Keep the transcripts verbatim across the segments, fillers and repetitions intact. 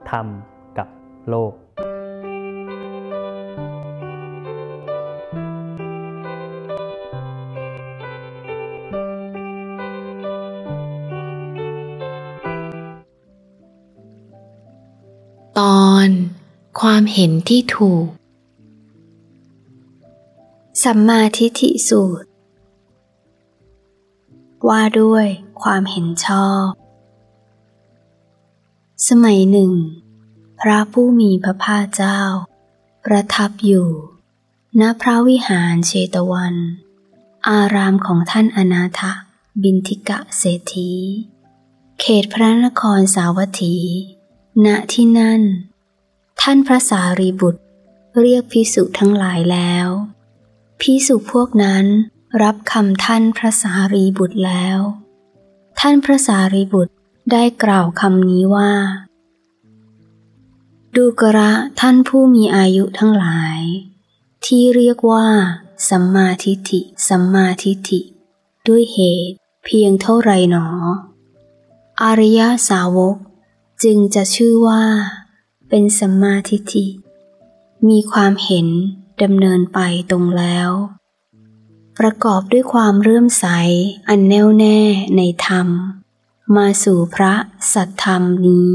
ธรรมกับโลกตอนความเห็นที่ถูกสัมมาทิฏฐิสูตรว่าด้วยความเห็นชอบสมัยหนึ่งพระผู้มีพระภาคเจ้าประทับอยู่ณพระวิหารเชตวันอารามของท่านอนาถบิณฑิกเศรษฐีเขตพระนครสาวัตถีณที่นั่นท่านพระสารีบุตรเรียกภิกษุทั้งหลายแล้วภิกษุพวกนั้นรับคำท่านพระสารีบุตรแล้วท่านพระสารีบุตรได้กล่าวคำนี้ว่าดูกระท่านผู้มีอายุทั้งหลายที่เรียกว่าสัมมาทิฏฐิสัมมาทิฏฐิด้วยเหตุเพียงเท่าไรหนออริยสาวกจึงจะชื่อว่าเป็นสัมมาทิฏฐิมีความเห็นดำเนินไปตรงแล้วประกอบด้วยความเลื่อมใสอันแน่วแน่ในธรรมมาสู่พระสัทธรรมนี้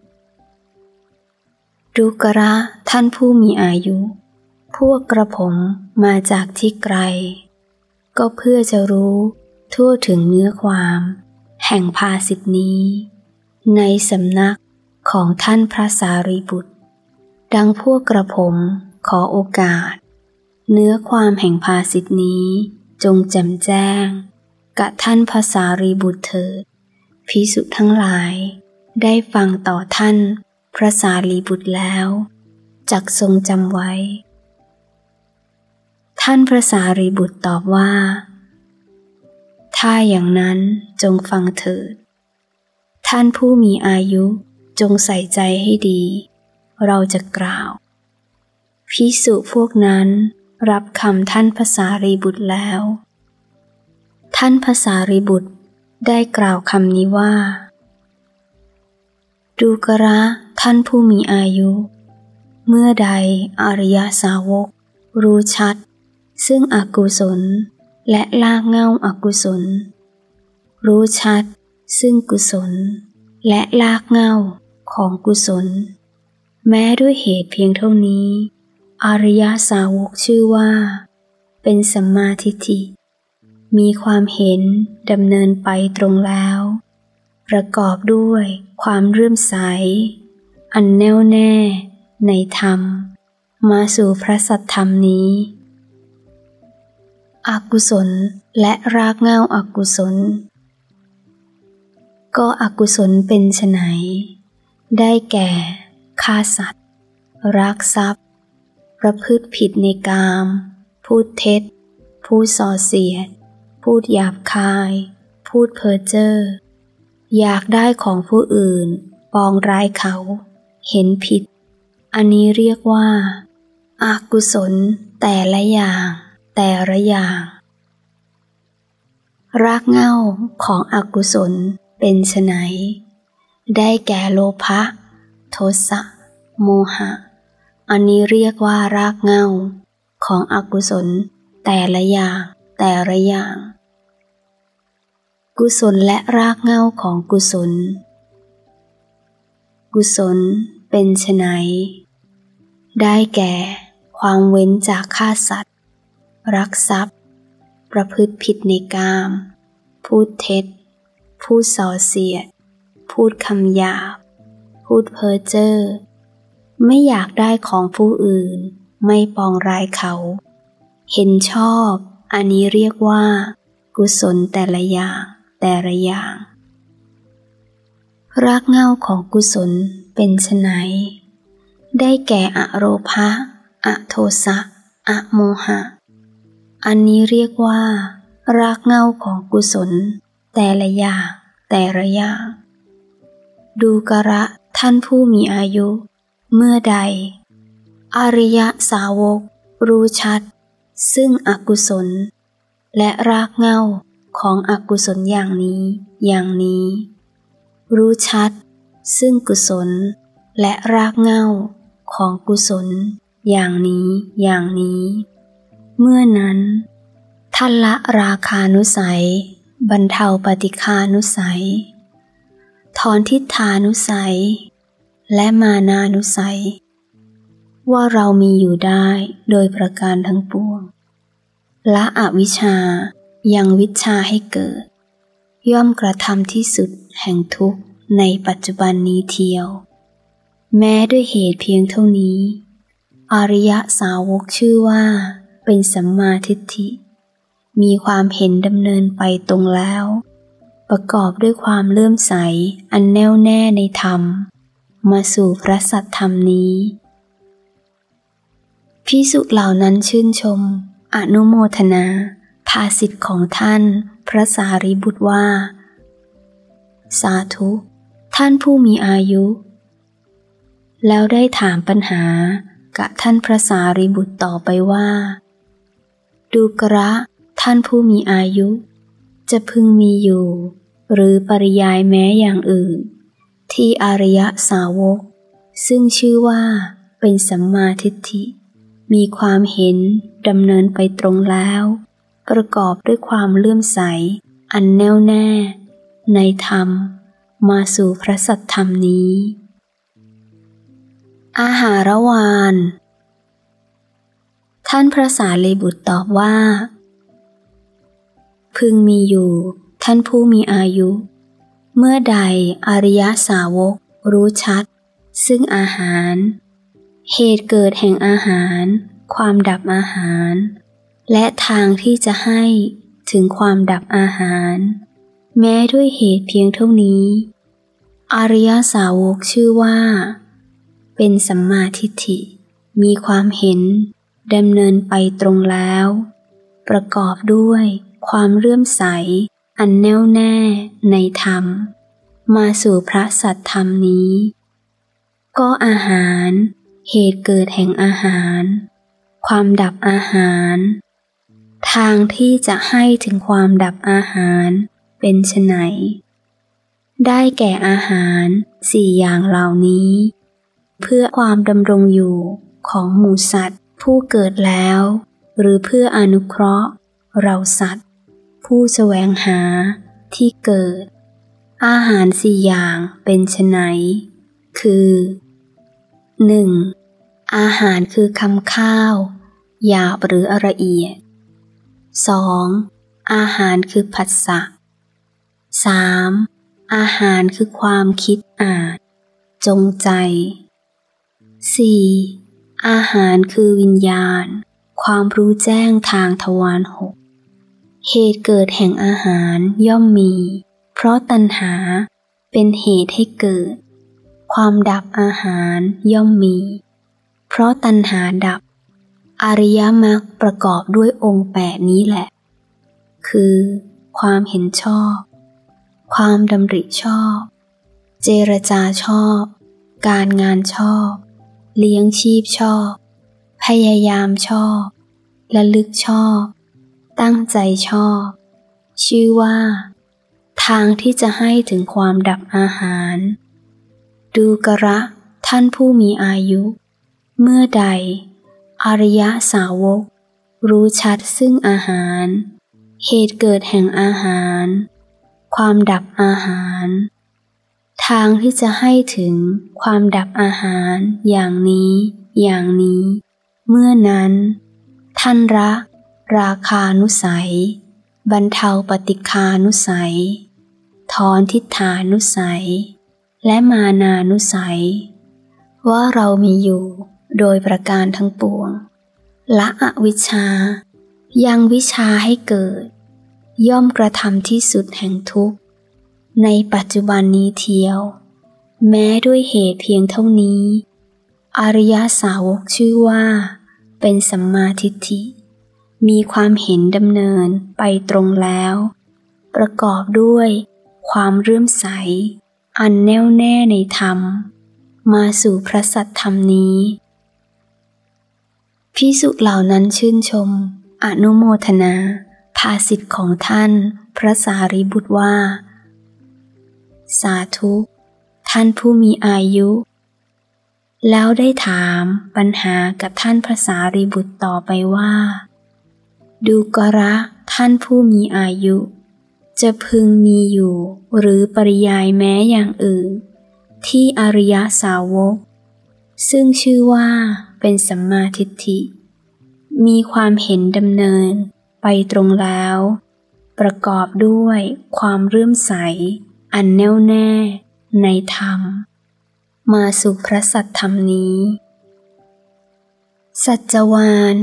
ดูกระท่านผู้มีอายุพวกกระผมมาจากที่ไกลก็เพื่อจะรู้ทั่วถึงเนื้อความแห่งภาษิตนี้ในสำนักของท่านพระสารีบุตรดังพวกกระผมขอโอกาสเนื้อความแห่งภาษิตนี้จงแจ่มแจ้งกับท่านพระสารีบุตรเถิดภิกษุทั้งหลายได้ฟังต่อท่านพระสารีบุตรแล้วจักทรงจำไว้ท่านพระสารีบุตรตอบว่าถ้าอย่างนั้นจงฟังเถิดท่านผู้มีอายุจงใส่ใจให้ดีเราจะกล่าวภิกษุพวกนั้นรับคำท่านพระสารีบุตรแล้วท่านพระสารีบุตรได้กล่าวคำนี้ว่าดูกระท่านผู้มีอายุเมื่อใดอริยสาวกรู้ชัดซึ่งอกุศลและลากเหง้าอกุศลรู้ชัดซึ่งกุศลและลากเหง้าของกุศลแม้ด้วยเหตุเพียงเท่านี้อริยสาวกชื่อว่าเป็นสัมมาทิฏฐิมีความเห็นดำเนินไปตรงแล้วประกอบด้วยความเลื่อมใสอันแน่วแน่ในธรรมมาสู่พระสัทธรรมนี้อกุศลและรากเหง้าอกุศลก็อกุศลเป็นไฉนได้แก่ฆ่าสัตว์รักทรัพย์ประพฤติผิดในกามพูดเท็จพูดส่อเสียดพูดหยาบคายพูดเพ้อเจ้ออยากได้ของผู้อื่นปองร้ายเขาเห็นผิดอันนี้เรียกว่าอกุศลแต่ละอย่างแต่ละอย่างรากเหง้าของอกุศลเป็นไฉนได้แก่โลภะโทสะโมหะอันนี้เรียกว่ารากเหง้าของอกุศลแต่ละอย่างแต่ละอย่างกุศลและรากเหง้าของกุศลกุศลเป็นไฉนได้แก่ความเว้นจากฆ่าสัตว์รักทรัพย์ประพฤติผิดในกามพูดเท็จพูดส่อเสียดพูดคำหยาบพูดเพ้อเจ้อไม่อยากได้ของผู้อื่นไม่ปองร้ายเขาเห็นชอบอันนี้เรียกว่ากุศลแต่ละอย่างแต่ละอย่างรากเหง้าของกุศลเป็นไฉนได้แก่อโลภะอโทสะอโมหะอันนี้เรียกว่ารากเหง้าของกุศลแต่ละอย่างแต่ละอย่างดูกระท่านผู้มีอายุเมื่อใดอริยสาวกรู้ชัดซึ่งอกุศลและรากเหง้าของอกุศลอย่างนี้อย่างนี้รู้ชัดซึ่งกุศลและรากเหง้าของกุศลอย่างนี้อย่างนี้เมื่อนั้นท่านละราคานุสัยบรรเทาปฏิฆานุสัยถอนทิฏฐานุสัยและมานานุสัยว่าเรามีอยู่ได้โดยประการทั้งปวงละอวิชชายังวิชชาให้เกิดย่อมกระทำที่สุดแห่งทุกข์ในปัจจุบันนี้เทียวแม้ด้วยเหตุเพียงเท่านี้อริยสาวกชื่อว่าเป็นสัมมาทิฏฐิมีความเห็นดำเนินไปตรงแล้วประกอบด้วยความเลื่อมใสอันแน่วแน่ในธรรมมาสู่พระสัทธรรมนี้ภิกษุเหล่านั้นชื่นชมอนุโมทนาภาสิทธิ์ของท่านพระสารีบุตรว่าสาธุท่านผู้มีอายุแล้วได้ถามปัญหากับท่านพระสารีบุตรต่อไปว่าดูกระท่านผู้มีอายุจะพึงมีอยู่หรือปริยายแม้อย่างอื่นที่อริยสาวกซึ่งชื่อว่าเป็นสัมมาทิฏฐิมีความเห็นดำเนินไปตรงแล้วประกอบด้วยความเลื่อมใสอันแน่วแน่ในธรรมมาสู่พระสัทธรรมนี้อาหารวานท่านพระสารีบุตรตอบว่าพึงมีอยู่ท่านผู้มีอายุเมื่อใดอริยสาวกรู้ชัดซึ่งอาหารเหตุเกิดแห่งอาหารความดับอาหารและทางที่จะให้ถึงความดับอาหารแม้ด้วยเหตุเพียงเท่านี้อริยสาวกชื่อว่าเป็นสัมมาทิฏฐิมีความเห็นดำเนินไปตรงแล้วประกอบด้วยความเลื่อมใสอันแน่วแน่ในธรรมมาสู่พระสัทธรรมนี้ก็อาหารเหตุเกิดแห่งอาหารความดับอาหารทางที่จะให้ถึงความดับอาหารเป็นไฉนได้แก่อาหารสี่อย่างเหล่านี้เพื่อความดำรงอยู่ของหมู่สัตว์ผู้เกิดแล้วหรือเพื่ออนุเคราะห์เราสัตว์ผู้แสวงหาที่เกิดอาหารสี่อย่างเป็นไฉนคือ หนึ่ง. อาหารคือคำข้าวหยาบหรือละเอียด สอง. อาหารคือผัสสะ สาม. อาหารคือความคิดอ่านจงใจ สี่. อาหารคือวิญญาณความรู้แจ้งทางทวารหกเหตุเกิดแห่งอาหารย่อมมีเพราะตัณหาเป็นเหตุให้เกิดความดับอาหารย่อมมีเพราะตัณหาดับอริยมรรคประกอบด้วยองค์แปดนี้แหละคือความเห็นชอบความดำริชอบเจรจาชอบการงานชอบเลี้ยงชีพชอบพยายามชอบระลึกชอบตั้งใจชอบชื่อว่าทางที่จะให้ถึงความดับอาหารดูกระท่านผู้มีอายุเมื่อใดอริยสาวกรู้ชัดซึ่งอาหารเหตุเกิดแห่งอาหารความดับอาหารทางที่จะให้ถึงความดับอาหารอย่างนี้อย่างนี้เมื่อนั้นท่านละราคานุสัยบรรเทาปฏิฆานุสัยถอนทิฏฐานุสัยและมานานุสัยว่าเรามีอยู่โดยประการทั้งปวงละอวิชชายังวิชชาให้เกิดย่อมกระทำที่สุดแห่งทุกข์ในปัจจุบันนี้เทียวแม้ด้วยเหตุเพียงเท่านี้อริยสาวกชื่อว่าเป็นสัมมาทิฏฐิมีความเห็นดำเนินไปตรงแล้วประกอบด้วยความเลื่อมใสอันแน่วแน่ในธรรมมาสู่พระสัทธรรมนี้ภิกษุเหล่านั้นชื่นชมอนุโมทนาภาสิทธิ์ของท่านพระสารีบุตรว่าสาธุท่านผู้มีอายุแล้วได้ถามปัญหากับท่านพระสารีบุตรต่อไปว่าดูกระท่านผู้มีอายุจะพึงมีอยู่หรือปริยายแม้อย่างอื่นที่อริยสาวกซึ่งชื่อว่าเป็นสัมมาทิฏฐิมีความเห็นดำเนินไปตรงแล้วประกอบด้วยความเลื่อมใสอันแน่วแน่ในธรรมมาสู่พระสัทธรรมนี้สัจวาล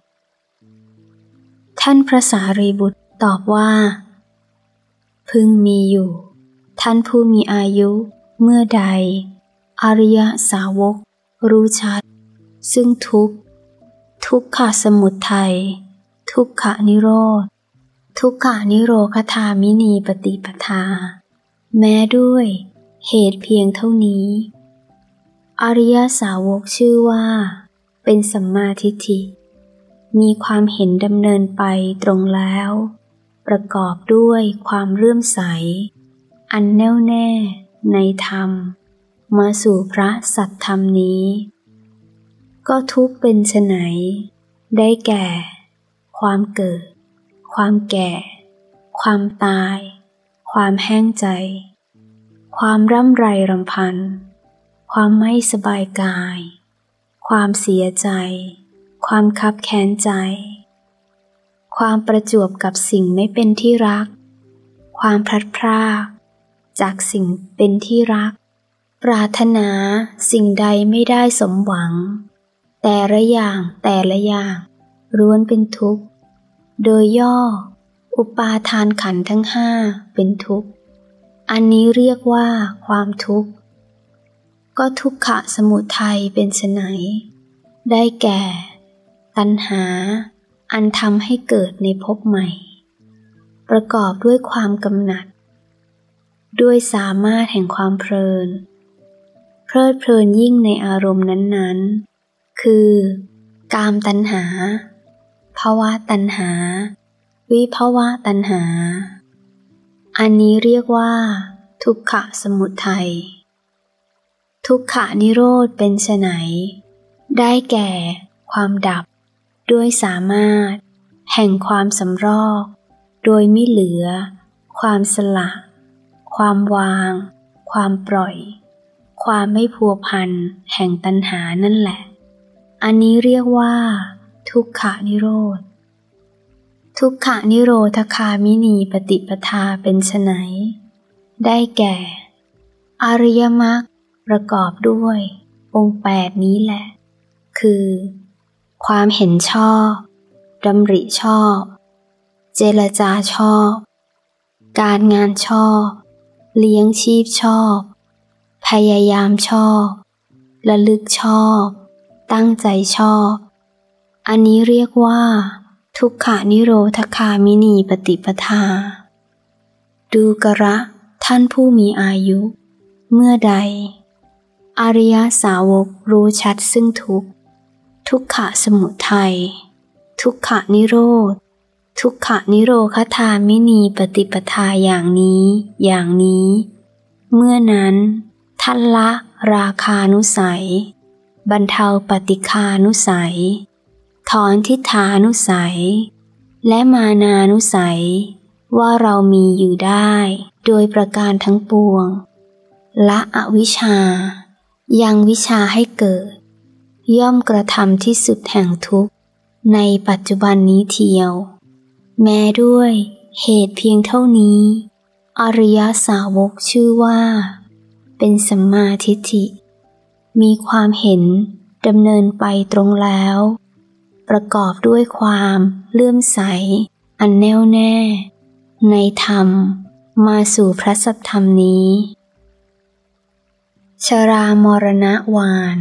ท่านพระสารีบุตรตอบว่าพึงมีอยู่ท่านผู้มีอายุเมื่อใดอริยสาวกรู้ชัดซึ่งทุกข์ทุกขสมุทัยทุกขนิโรธทุกขานิโรคธามินีปฏิปทาแม้ด้วยเหตุเพียงเท่านี้อริยสาวกชื่อว่าเป็นสัมมาทิฏฐิมีความเห็นดำเนินไปตรงแล้วประกอบด้วยความเลื่อมใสอันแน่วแน่ในธรรมมาสู่พระสัทธรรมนี้ก็ทุกข์เป็นไฉนได้แก่ความเกิดความแก่ความตายความแห้งใจความร่ำไรรำพันความไม่สบายกายความเสียใจความคับแค้นใจความประจวบกับสิ่งไม่เป็นที่รักความพลัดพรากจากสิ่งเป็นที่รักปรารถนาสิ่งใดไม่ได้สมหวังแต่ละอย่างแต่ละอย่างล้วนเป็นทุกข์โดยย่ออุปาทานขันธ์ทั้งห้าเป็นทุกข์อันนี้เรียกว่าความทุกข์ก็ทุกขสมุทัยเป็นไฉนได้แก่ตัณหาอันทำให้เกิดในภพใหม่ประกอบด้วยความกำหนัดด้วยสามารถแห่งความเพลินเพลิดเพลินยิ่งในอารมณ์นั้นๆคือกามตัณหาภวตัณหาวิภวตัณหาอันนี้เรียกว่าทุกขสมุทัยทุกขานิโรธเป็นไฉนได้แก่ความดับด้วยสามารถแห่งความสำรอกโดยไม่เหลือความสละความวางความปล่อยความไม่พัวพันแห่งตัณหานั่นแหละอันนี้เรียกว่าทุกขานิโรธทุกขานิโรธคามินีปฏิปทาเป็นไฉนได้แก่อริยมรรคประกอบด้วยองค์แปดนี้แหละคือความเห็นชอบดำริชอบเจรจาชอบการงานชอบเลี้ยงชีพชอบพยายามชอบระลึกชอบตั้งใจชอบอันนี้เรียกว่าทุกขานิโรธคามินีปฏิปทาดูกระท่านผู้มีอายุเมื่อใดอริยสาวกรู้ชัดซึ่งทุกข์ทุกขสมุทัยทุกขานิโรธทุกขานิโรคธามินีปฏิปทาอย่างนี้อย่างนี้เมื่อนั้นท่านละราคานุสัยบรรเทาปฏิฆานุสัยถอนทิฏฐานุสัยและมานานุสัยว่าเรามีอยู่ได้โดยประการทั้งปวงละอวิชชายังวิชาให้เกิดย่อมกระทำที่สุดแห่งทุกข์ในปัจจุบันนี้เทียวแม้ด้วยเหตุเพียงเท่านี้อริยสาวกชื่อว่าเป็นสัมมาทิฏฐิมีความเห็นดำเนินไปตรงแล้วประกอบด้วยความเลื่อมใสอันแน่วแน่ในธรรมมาสู่พระสัทธรรมนี้ชรามรณวาล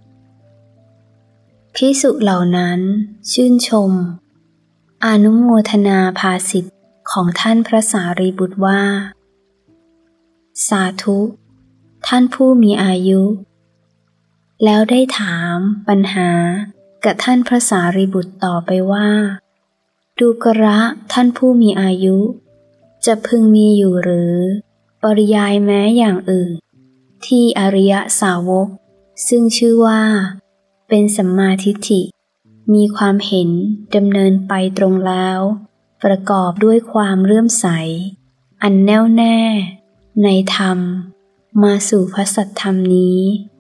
ภิกษุเหล่านั้นชื่นชมอนุโมทนาภาสิทธิ์ของท่านพระสารีบุตรว่าสาธุท่านผู้มีอายุแล้วได้ถามปัญหากับท่านพระสารีบุตรต่อไปว่าดูกระท่านผู้มีอายุจะพึงมีอยู่หรือปริยายแม้อย่างอื่นที่อริยสาวกซึ่งชื่อว่าเป็นสัมมาทิฏฐิมีความเห็นดำเนินไปตรงแล้วประกอบด้วยความเลื่อมใสอันแน่วแน่ในธรรมมาสู่พระสัทธรรมนี้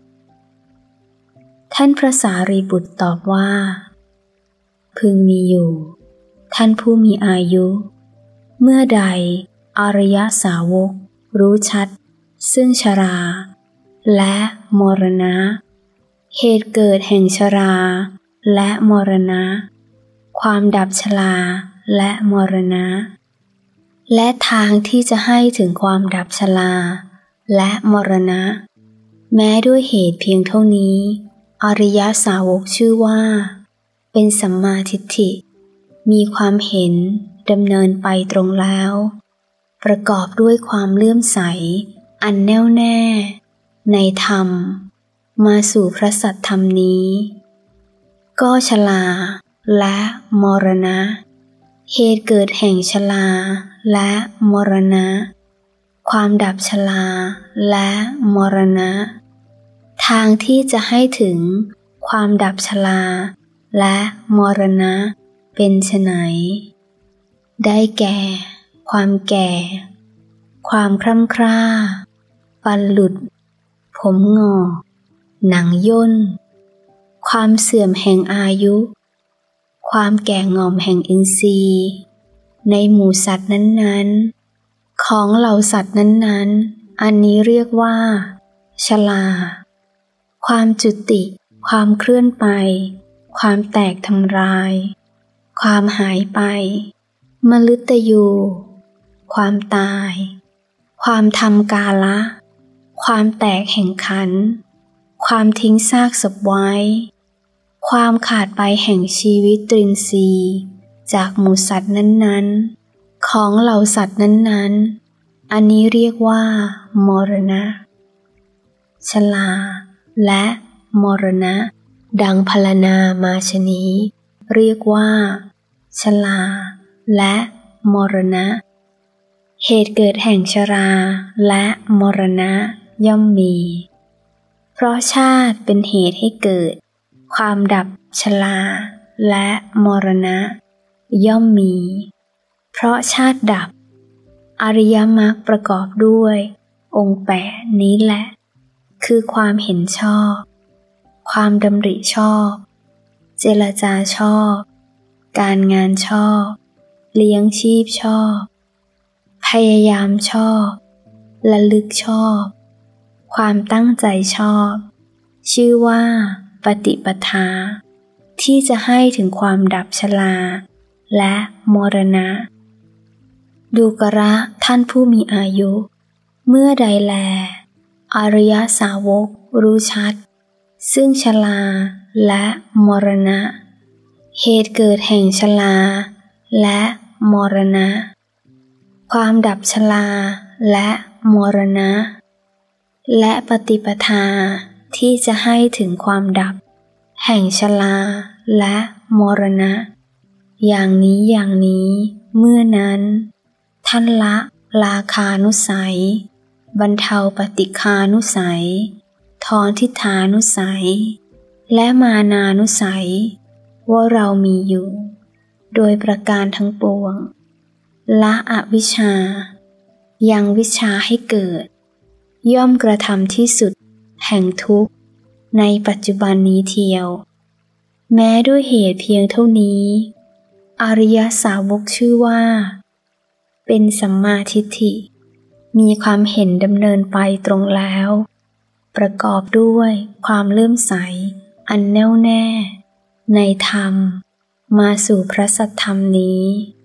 ท่านพระสารีบุตรตอบว่าพึงมีอยู่ท่านผู้มีอายุเมื่อใดอริยสาวกรู้ชัดซึ่งชราและมรณะเหตุเกิดแห่งชราและมรณะความดับชราและมรณะและทางที่จะให้ถึงความดับชราและมรณะแม้ด้วยเหตุเพียงเท่านี้อริยสาวกชื่อว่าเป็นสัมมาทิฏฐิมีความเห็นดำเนินไปตรงแล้วประกอบด้วยความเลื่อมใสอันแน่วแน่ในธรรมมาสู่พระสัทธรรมนี้ก็ชราและมรณะเหตุเกิดแห่งชราและมรณะความดับชราและมรณะทางที่จะให้ถึงความดับชราและมรณะเป็นไฉนได้แก่ความแก่ความคร่ำคร่าฟันหลุดผมงอกหนังย่นความเสื่อมแห่งอายุความแก่ง่อมแห่งอินทรีย์ในหมู่สัตว์นั้นๆของเหล่าสัตว์นั้นๆอันนี้เรียกว่าชราความจุติความเคลื่อนไปความแตกทำลายความหายไปมฤตยูความตายความทำกาละความแตกแห่งขันธ์ความทิ้งซากศพไว้ความขาดไปแห่งชีวิตตรินทรีย์จากหมู่สัตว์นั้นๆของเหล่าสัตว์นั้นๆอันนี้เรียกว่ามรณะชราและมรณะดังพรรณนามาชนี้เรียกว่าชราและมรณะเหตุเกิดแห่งชราและมรณะย่อมมีเพราะชาติเป็นเหตุให้เกิดความดับชราและมรณะย่อมมีเพราะชาติดับอริยมรรคประกอบด้วยองค์แปดนี้แหละคือความเห็นชอบความดำริชอบเจรจาชอบการงานชอบเลี้ยงชีพชอบพยายามชอบระลึกชอบความตั้งใจชอบชื่อว่าปฏิปทาที่จะให้ถึงความดับชราและมรณะดูกระท่านผู้มีอายุเมื่อใดแลอริยสาวกรู้ชัดซึ่งชราและมรณะเหตุเกิดแห่งชราและมรณะความดับชราและมรณะและปฏิปทาที่จะให้ถึงความดับแห่งชราและมรณะอย่างนี้อย่างนี้เมื่อนั้นท่านละราคานุสัยบรรเทาปฏิฆานุสัยถอนทิฏฐานุสัยและมานานุสัยว่าเรามีอยู่โดยประการทั้งปวงละอวิชชายังวิชชาให้เกิดย่อมกระทำที่สุดแห่งทุกข์ในปัจจุบันนี้เทียวแม้ด้วยเหตุเพียงเท่านี้อริยสาวกชื่อว่าเป็นสัมมาทิฏฐิมีความเห็นดำเนินไปตรงแล้วประกอบด้วยความเลื่อมใสอันแน่วแน่ในธรรมมาสู่พระสัทธรรมนี้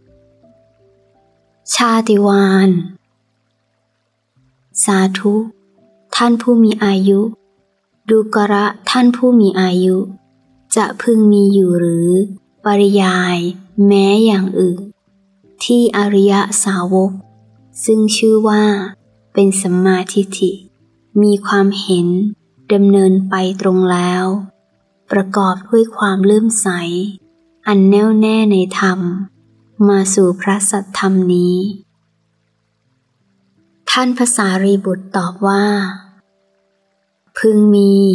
ชาติวาลสาธุท่านผู้มีอายุดูกระท่านผู้มีอายุจะพึงมีอยู่หรือปริยายแม้อย่างอื่นที่อริยสาวกซึ่งชื่อว่าเป็นสัมมาทิฏฐิมีความเห็นดำเนินไปตรงแล้วประกอบด้วยความเลื่อมใสอันแน่วแน่ในธรรมมาสู่พระสัทธรรมนี้ท่านพระสารีบุตรตอบว่าพึงมีท่าน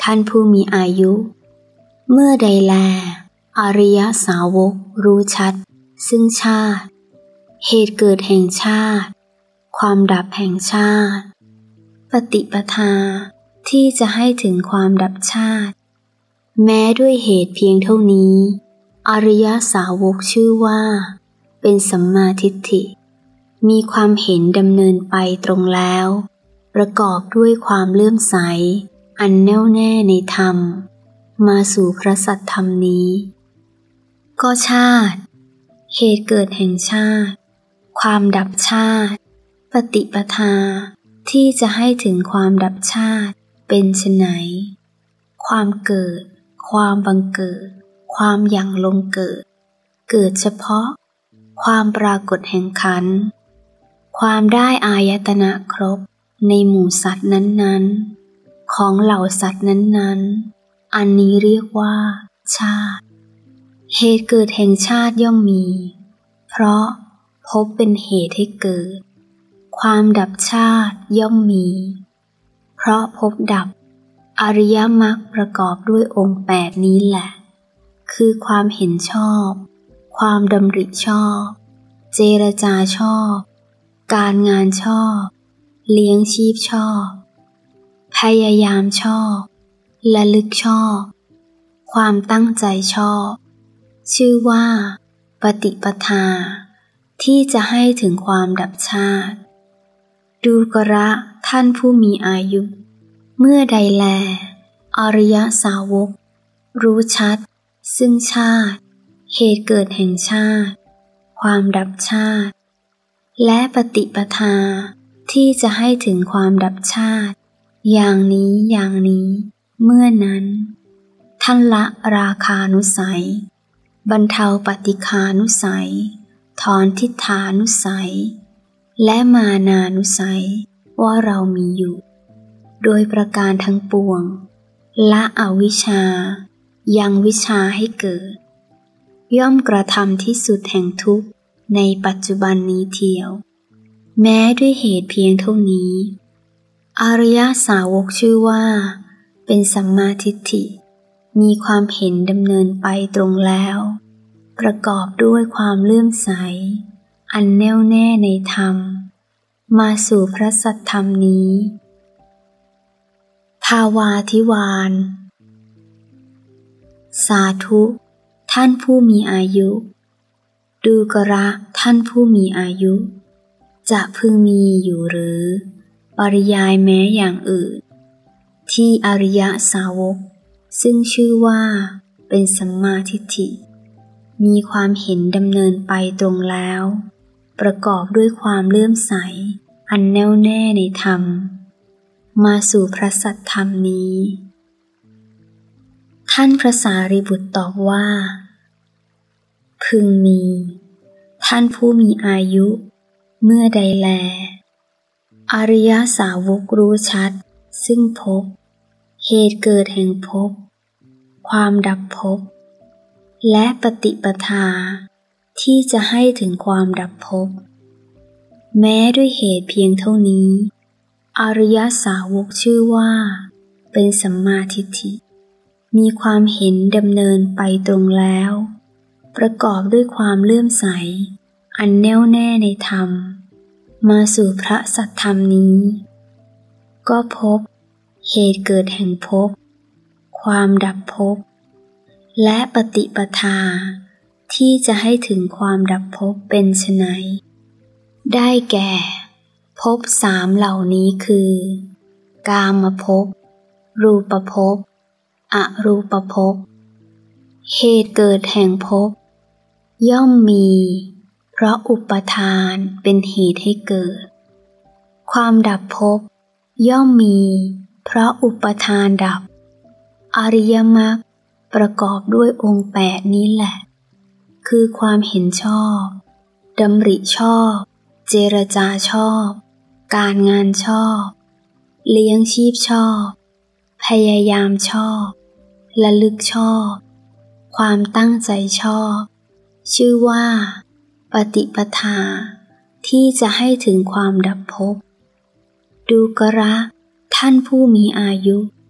ท่านผู้มีอายุเมื่อใดแลอริยสาวกรู้ชัดซึ่งชาติเหตุเกิดแห่งชาติความดับแห่งชาติปฏิปทาที่จะให้ถึงความดับชาติแม้ด้วยเหตุเพียงเท่านี้อริยสาวกชื่อว่าเป็นสัมมาทิฏฐิมีความเห็นดำเนินไปตรงแล้วประกอบด้วยความเลื่อมใสอันแน่วแน่ในธรรมมาสู่พระสัทธรรมนี้ก็ชาติเหตุเกิดแห่งชาติความดับชาติปฏิปทาที่จะให้ถึงความดับชาติเป็นไฉนความเกิดความบังเกิดความอย่างลงเกิดเกิดเฉพาะความปรากฏแห่งขันธ์ความได้อายตนะครบในหมู่สัตว์นั้นๆของเหล่าสัตว์นั้นๆอันนี้เรียกว่าชาติเหตุเกิดแห่งชาติย่อมมีเพราะภพเป็นเหตุให้เกิดความดับชาติย่อมมีเพราะภพดับอริยมรรคประกอบด้วยองค์แปดนี้แหละคือความเห็นชอบความดำริชอบเจรจาชอบการงานชอบเลี้ยงชีพชอบพยายามชอบและลึกชอบความตั้งใจชอบชื่อว่าปฏิปทาที่จะให้ถึงความดับชาติดูกระท่านผู้มีอายุเมื่อใดแลอริยสาวกรู้ชัดซึ่งชาติเหตุเกิดแห่งชาติความดับชาติและปฏิปทาที่จะให้ถึงความดับชาติอย่างนี้อย่างนี้เมื่อนั้นท่านละราคานุสัยบรรเทาปฏิฆานุสัยถอนทิฏฐานุสัยและมานานุสัยว่าเรามีอยู่โดยประการทั้งปวงละอวิชชายังวิชชาให้เกิดย่อมกระทำที่สุดแห่งทุกข์ในปัจจุบันนี้เทียวแม้ด้วยเหตุเพียงเท่านี้อริยสาวกชื่อว่าเป็นสัมมาทิฏฐิมีความเห็นดำเนินไปตรงแล้วประกอบด้วยความเลื่อมใสอันแน่วแน่ในธรรมมาสู่พระสัทธรรมนี้ภาวาธิวานสาธุท่านผู้มีอายุดูกระท่านผู้มีอายุจะพึงมีอยู่หรือปริยายแม้อย่างอื่นที่อริยสาวกซึ่งชื่อว่าเป็นสัมมาทิฏฐิมีความเห็นดำเนินไปตรงแล้วประกอบด้วยความเลื่อมใสอันแน่วแน่ในธรรมมาสู่พระสัทธรรมนี้ท่านพระสารีบุตรตอบว่าพึงมีท่านผู้มีอายุเมื่อใดแลอริยสาวกรู้ชัดซึ่งภพเหตุเกิดแห่งภพความดับภพและปฏิปทาที่จะให้ถึงความดับภพแม้ด้วยเหตุเพียงเท่านี้อริยสาวกชื่อว่าเป็นสัมมาทิฏฐิมีความเห็นดำเนินไปตรงแล้วประกอบด้วยความเลื่อมใสอันแน่วแน่ในธรรมมาสู่พระสัทธรรมนี้ก็พบเหตุเกิดแห่งภพความดับภพและปฏิปทาที่จะให้ถึงความดับภพเป็นไฉนได้แก่ภพสามเหล่านี้คือกามภพรูปภพอรูปภพเหตุเกิดแห่งภพย่อมมีเพราะอุปทานเป็นเหตุให้เกิดความดับภพย่อมมีเพราะอุปทานดับอริยมรรคประกอบด้วยองค์แปดนี้แหละคือความเห็นชอบดำริชอบเจรจาชอบการงานชอบเลี้ยงชีพชอบพยายามชอบระลึกชอบความตั้งใจชอบชื่อว่าปฏิปทาที่จะให้ถึงความดับภพดูกระท่านผู้มีอายุ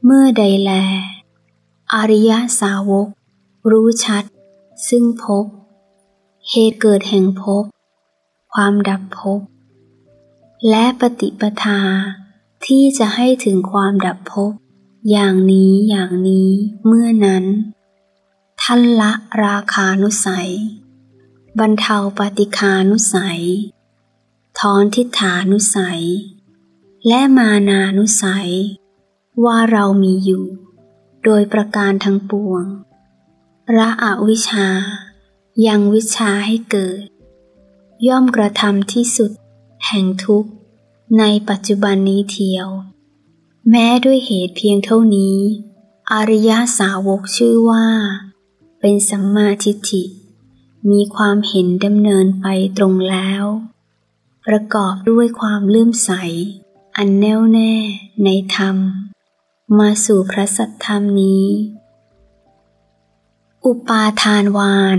เมื่อใดแลอริยสาวกรู้ชัดซึ่งภพเหตุเกิดแห่งภพความดับภพและปฏิปทาที่จะให้ถึงความดับภพอย่างนี้อย่างนี้เมื่อนั้นท่านละราคานุสัยบรรเทาปฏิฆานุสัยถอนทิฏฐานุสัยและมานานุสัยว่าเรามีอยู่โดยประการทั้งปวงละอวิชชายังวิชชาให้เกิดย่อมกระทำที่สุดแห่งทุกข์ในปัจจุบันนี้เทียวแม้ด้วยเหตุเพียงเท่านี้อริยสาวกชื่อว่าเป็นสัมมาทิฏฐิมีความเห็นดำเนินไปตรงแล้วประกอบด้วยความเลื่อมใสอันแน่วแน่ในธรรมมาสู่พระสัทธรรมนี้อุปาทานวาน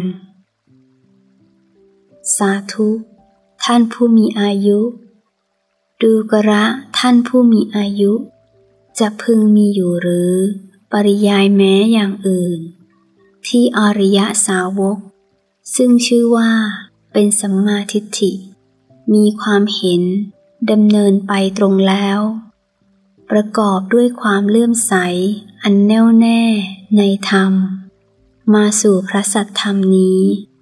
สาธุท่านผู้มีอายุดูกระท่านผู้มีอายุจะพึงมีอยู่หรือปริยายแม้อย่างอื่นที่อริยสาวกซึ่งชื่อว่าเป็นสัมมาทิฏฐิมีความเห็นดำเนินไปตรงแล้วประกอบด้วยความเลื่อมใสอันแน่วแน่ในธรรมมาสู่พระสัทธรรมนี้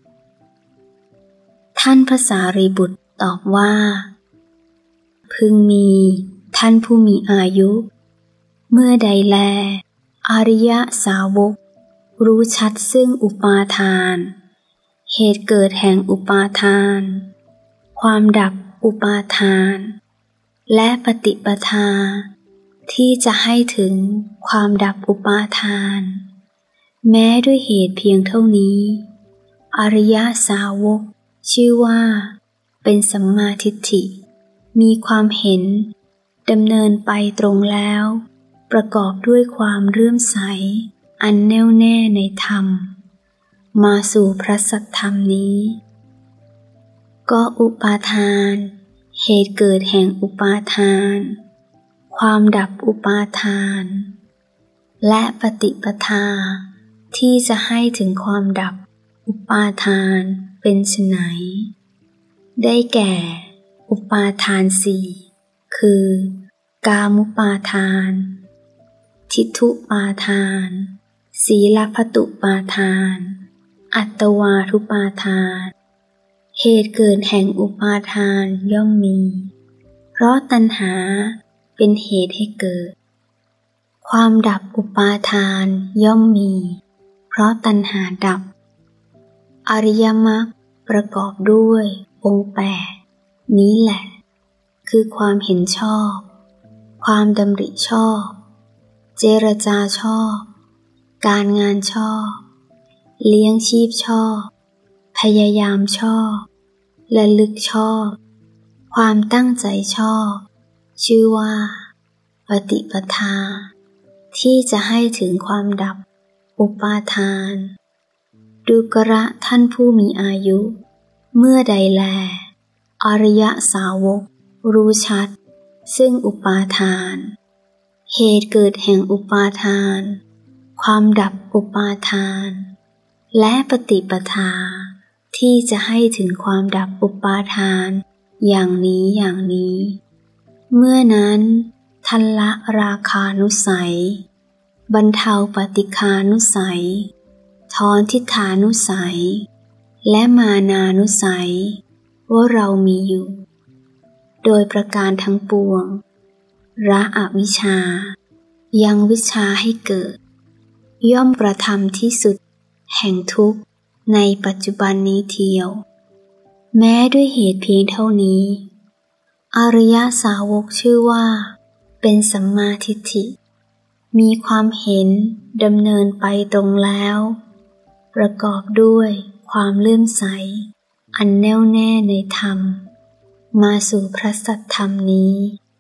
ท่านพระสารีบุตรตอบว่าพึงมีท่านผู้มีอายุเมื่อใดแลอริยสาวกรู้ชัดซึ่งอุปาทานเหตุเกิดแห่งอุปาทานความดับอุปาทานและปฏิปทาที่จะให้ถึงความดับอุปาทานแม้ด้วยเหตุเพียงเท่านี้อริยสาวกชื่อว่าเป็นสัมมาทิฏฐิมีความเห็นดำเนินไปตรงแล้วประกอบด้วยความเลื่อมใสอันแน่วแน่ในธรรมมาสู่พระสัทธรรมนี้ก็อุปาทานเหตุเกิดแห่งอุปาทานความดับอุปาทานและปฏิปทาที่จะให้ถึงความดับอุปาทานเป็นไฉนได้แก่อุปาทานสี่คือกามุปาทานทิฏฐุปาทานศีลพัตตุปาทานอัตตวาทุปาทานเหตุเกิดแห่งอุปาทานย่อมมีเพราะตัณหาเป็นเหตุให้เกิดความดับอุปาทานย่อมมีเพราะตัณหาดับอริยมรรคประกอบด้วยองค์แปดนี้แหละคือความเห็นชอบความดำริชอบเจรจาชอบการงานชอบเลี้ยงชีพชอบพยายามชอบระลึกชอบความตั้งใจชอบชื่อว่าปฏิปทาที่จะให้ถึงความดับอุปาทานดูกระท่านผู้มีอายุเมื่อใดแลอริยสาวกรู้ชัดซึ่งอุปาทานเหตุเกิดแห่งอุปาทานความดับอุปาทานและปฏิปทาที่จะให้ถึงความดับอุปาทานอย่างนี้อย่างนี้เมื่อนั้นทันละราคานุสัยบรรเทาปฏิฆานุสัยถอนทิฏฐานุสัยและมานานุสัยว่าเรามีอยู่โดยประการทั้งปวงละอวิชชายังวิชชาให้เกิดย่อมกระทำที่สุดแห่งทุกข์ในปัจจุบันนี้เทียวแม้ด้วยเหตุเพียงเท่านี้อริยสาวกชื่อว่าเป็นสัมมาทิฏฐิมีความเห็นดำเนินไปตรงแล้วประกอบด้วยความเลื่อมใสอันแน่วแน่ในธรรมมาสู่พระสัทธรรมนี้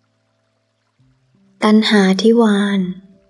ตัณหาทิวาล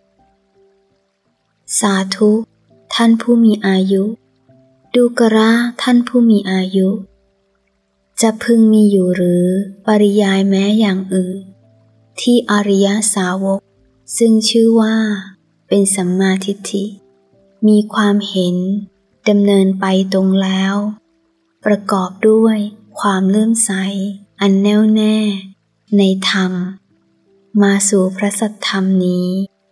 สาธุท่านผู้มีอายุดูกระท่านผู้มีอายุจะพึงมีอยู่หรือปริยายแม้อย่างอื่นที่อริยสาวกซึ่งชื่อว่าเป็นสัมมาทิฏฐิมีความเห็นดำเนินไปตรงแล้วประกอบด้วยความเลื่อมใสอันแน่วแน่ในธรรมมาสู่พระสัทธรรมนี้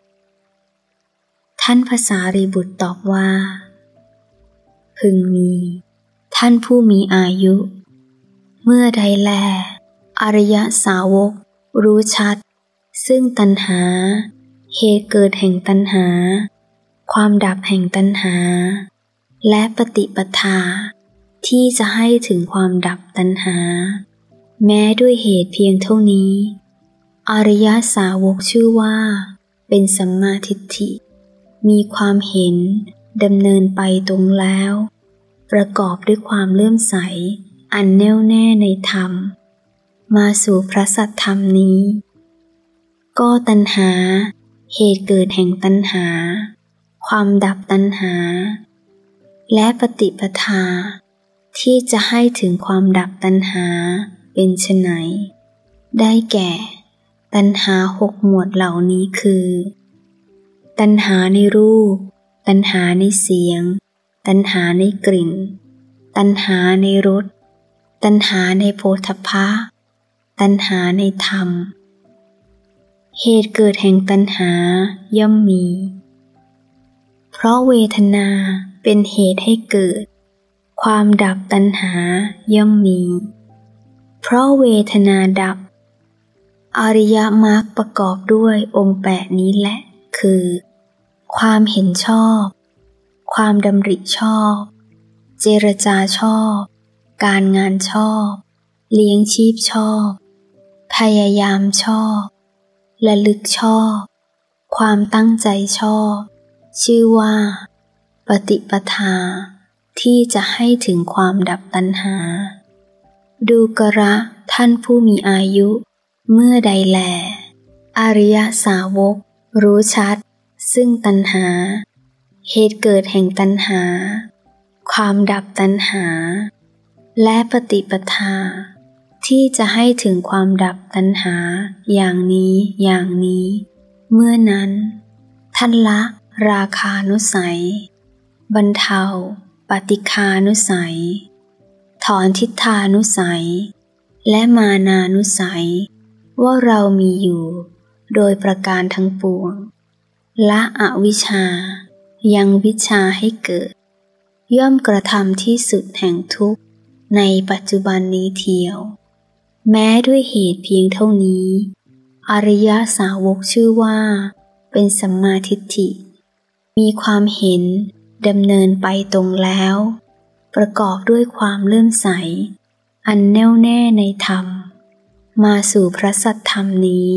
ท่านพระสารีบุตรตอบว่าพึงมีท่านผู้มีอายุเมื่อใดแลอริยสาวกรู้ชัดซึ่งตัณหาเหตุเกิดแห่งตัณหาความดับแห่งตัณหาและปฏิปทาที่จะให้ถึงความดับตัณหาแม้ด้วยเหตุเพียงเท่านี้อริยสาวกชื่อว่าเป็นสัมมาทิฏฐิมีความเห็นดำเนินไปตรงแล้วประกอบด้วยความเลื่อมใสอันแน่วแน่ในธรรมมาสู่พระสัทธรรมนี้ก็ตัณหาเหตุเกิดแห่งตัณหาความดับตัณหาและปฏิปทาที่จะให้ถึงความดับตัณหาเป็นไฉนได้แก่ตัณหาหกหมวดเหล่านี้คือตัณหาในรูปตัณหาในเสียงตัณหาในกลิ่นตัณหาในรสตัณหาในโผฏฐัพพะตัณหาในธรรมเหตุเกิดแห่งตัณหาย่อมมีเพราะเวทนาเป็นเหตุให้เกิดความดับตัณหาย่อมมีเพราะเวทนาดับอริยมรรคประกอบด้วยองค์แปดนี้แหละคือความเห็นชอบความดำริชอบเจรจาชอบการงานชอบเลี้ยงชีพชอบพยายามชอบระลึกชอบความตั้งใจชอบชื่อว่าปฏิปทาที่จะให้ถึงความดับตัณหาดูกระท่านผู้มีอายุเมื่อใดแลอริยสาวกรู้ชัดซึ่งตัณหาเหตุเกิดแห่งตัณหาความดับตัณหาและปฏิปทาที่จะให้ถึงความดับตัณหาอย่างนี้อย่างนี้เมื่อนั้นท่านละราคานุสัยบรรเทาปฏิฆานุสัยถอนทิฏฐานุสัยและมานานุสัยว่าเรามีอยู่โดยประการทั้งปวงละอวิชชายังวิชชาให้เกิดย่อมกระทำที่สุดแห่งทุกข์ในปัจจุบันนี้เทียวแม้ด้วยเหตุเพียงเท่านี้อริยสาวกชื่อว่าเป็นสัมมาทิฏฐิมีความเห็นดำเนินไปตรงแล้วประกอบด้วยความเลื่อมใสอันแน่วแน่ในธรรมมาสู่พระสัทธรรมนี้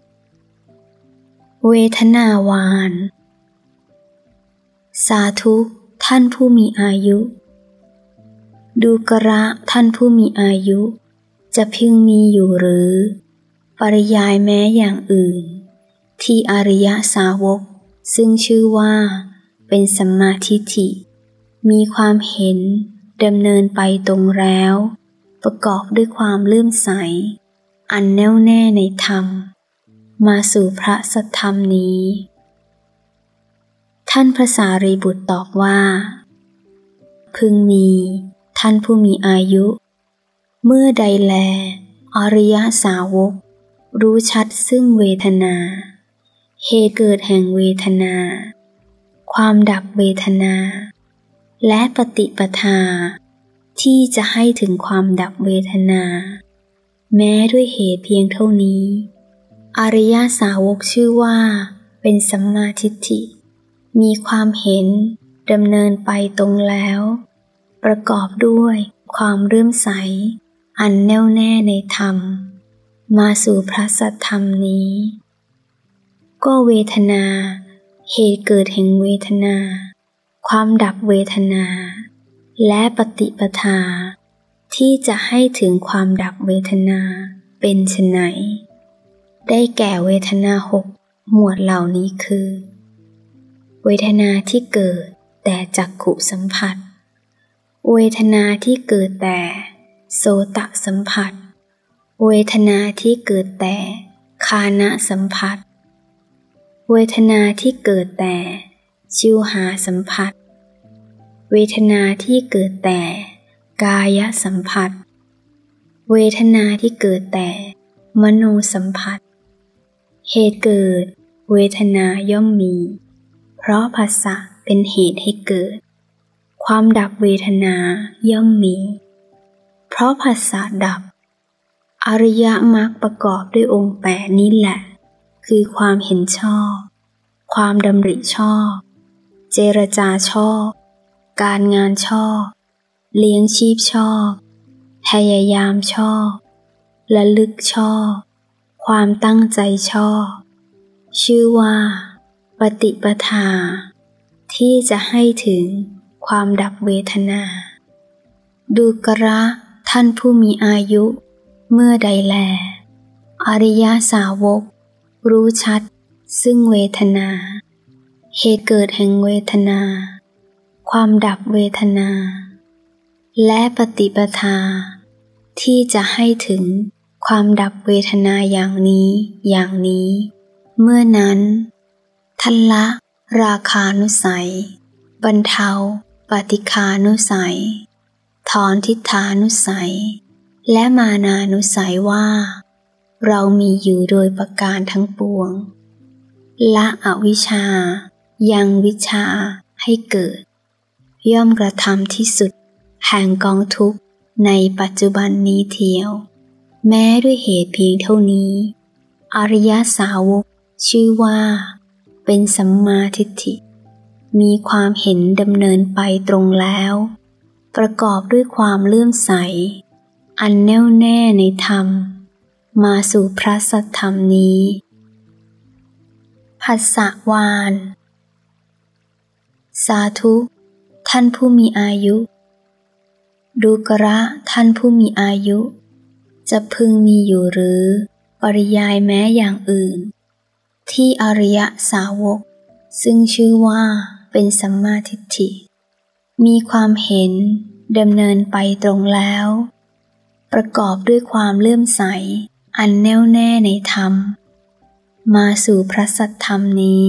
เวทนาวาน สาธุท่านผู้มีอายุดูกระท่านผู้มีอายุจะพึงมีอยู่หรือปริยายแม้อย่างอื่นที่อริยสาวกซึ่งชื่อว่าเป็นสัมมาทิฏฐิมีความเห็นดำเนินไปตรงแล้วประกอบด้วยความเลื่อมใสอันแน่วแน่ในธรรมมาสู่พระสัทธรรมนี้ท่านพระสารีบุตรตอบว่าพึงมีท่านผู้มีอายุเมื่อใดแลอริยสาวกรู้ชัดซึ่งเวทนาเหตุเกิดแห่งเวทนาความดับเวทนาและปฏิปทาที่จะให้ถึงความดับเวทนาแม้ด้วยเหตุเพียงเท่านี้อริยสาวกชื่อว่าเป็นสัมมาทิฏฐิมีความเห็นดำเนินไปตรงแล้วประกอบด้วยความเลื่อมใสอันแน่วแน่ในธรรมมาสู่พระสัทธรรมนี้ก็เวทนาเหตุเกิดแห่งเวทนาความดับเวทนาและปฏิปทาที่จะให้ถึงความดับเวทนาเป็นไฉนได้แก่เวทนาหกหมวดเหล่านี้คือเวทนาที่เกิดแต่จักขุสัมผัสเวทนาที่เกิดแต่โสตสัมผัสเวทนาที่เกิดแต่ฆานะสัมผัสเวทนาที่เกิดแต่ชิวหาสัมผัสเวทนาที่เกิดแต่กายสัมผัสเวทนาที่เกิดแต่มโนสัมผัสเหตุเกิดเวทนาย่อมมีเพราะผัสสะเป็นเหตุให้เกิดความดับเวทนาย่อมมีเพราะผัสสะดับอริยมรรคประกอบด้วยองค์แปดนี้แหละคือความเห็นชอบความดำริชอบเจรจาชอบการงานชอบเลี้ยงชีพชอบพยายามชอบระลึกชอบความตั้งใจชอบชื่อว่าปฏิปทาที่จะให้ถึงความดับเวทนาดูกระท่านผู้มีอายุเมื่อใดแลอริยสาวกรู้ชัดซึ่งเวทนาเหตุเกิดแห่งเวทนาความดับเวทนาและปฏิปทาที่จะให้ถึงความดับเวทนาอย่างนี้อย่างนี้เมื่อนั้นทันละราคานุสัยบรรเทาปฏิฆานุสัยถอนทิฏฐานุสัยและมานานุสัยว่าเรามีอยู่โดยประการทั้งปวงละอวิชชายังวิชชาให้เกิดย่อมกระทำที่สุดแห่งกองทุกข์ในปัจจุบันนี้เทียวแม้ด้วยเหตุเพียงเท่านี้อริยสาวกชื่อว่าเป็นสัมมาทิฏฐิมีความเห็นดำเนินไปตรงแล้วประกอบด้วยความเลื่อมใสอันแน่วแน่ในธรรมมาสู่พระสัทธรรมนี้ผัสสะวาลสาธุท่านผู้มีอายุดูกระท่านผู้มีอายุจะพึงมีอยู่หรือปริยายแม้อย่างอื่นที่อริยสาวกซึ่งชื่อว่าเป็นสัมมาทิฏฐิมีความเห็นดำเนินไปตรงแล้วประกอบด้วยความเลื่อมใสอันแน่วแน่ในธรรมมาสู่พระสัทธรรมนี้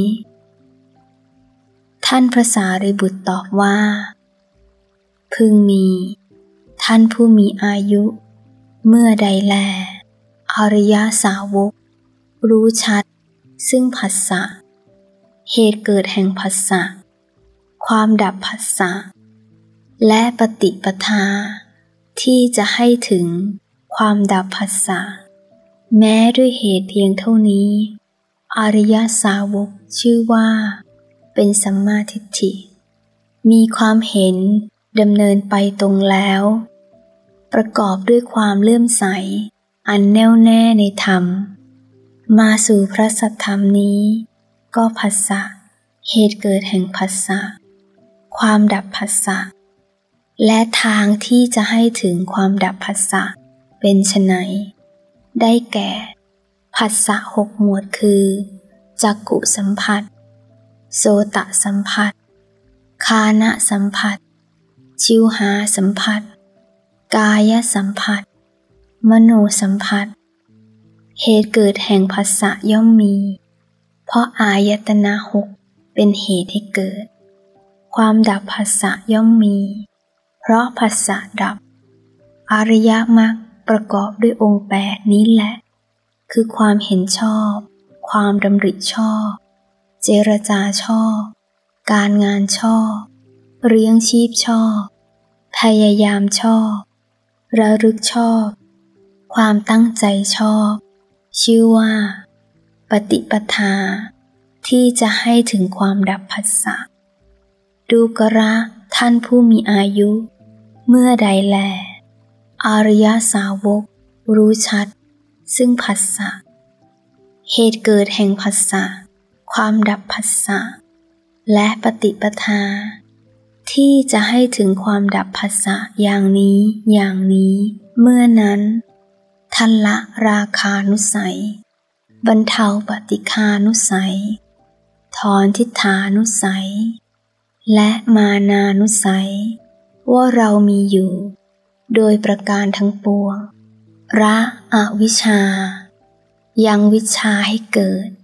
ท่านพระสารีบุตรตอบว่าพึงมีท่านผู้มีอายุเมื่อใดแลอริยสาวกรู้ชัดซึ่งผัสสะเหตุเกิดแห่งผัสสะความดับผัสสะและปฏิปทาที่จะให้ถึงความดับผัสสะแม้ด้วยเหตุเพียงเท่านี้อริยสาวกชื่อว่าเป็นสัมมาทิฏฐิมีความเห็นดำเนินไปตรงแล้วประกอบด้วยความเลื่อมใสอันแน่วแน่ในธรรมมาสู่พระสัทธรรมนี้ก็ผัสสะเหตุเกิดแห่งผัสสะความดับผัสสะและทางที่จะให้ถึงความดับผัสสะเป็นไฉนได้แก่ผัสสะหกหมวดคือจักขุสัมผัสโสตสัมผัสฆานะสัมผัสชิวหาสัมผัสกายสัมผัสมโนสัมผัสเหตุเกิดแห่งผัสสะย่อมมีเพราะอายตนะหกเป็นเหตุให้เกิดความดับผัสสะย่อมมีเพราะผัสสะดับอริยมรรคประกอบด้วยองค์แปดนี้แหละคือความเห็นชอบความดำริชอบเจรจาชอบการงานชอบเลี้ยงชีพชอบพยายามชอบระลึกชอบความตั้งใจชอบชื่อว่าปฏิปทาที่จะให้ถึงความดับผัสสะดูกระท่านผู้มีอายุเมื่อใดแลอริยสาวกรู้ชัดซึ่งผัสสะเหตุเกิดแห่งผัสสะความดับผัสสะและปฏิปทาที่จะให้ถึงความดับผัสสะอย่างนี้อย่างนี้เมื่อนั้นทันละราคานุสัยบรรเทาปฏิฆานุสัยถอนทิฏฐานุสัยและมานานุสัยว่าเรามีอยู่โดยประการทั้งปวงละอวิชชายังวิชชาให้เกิด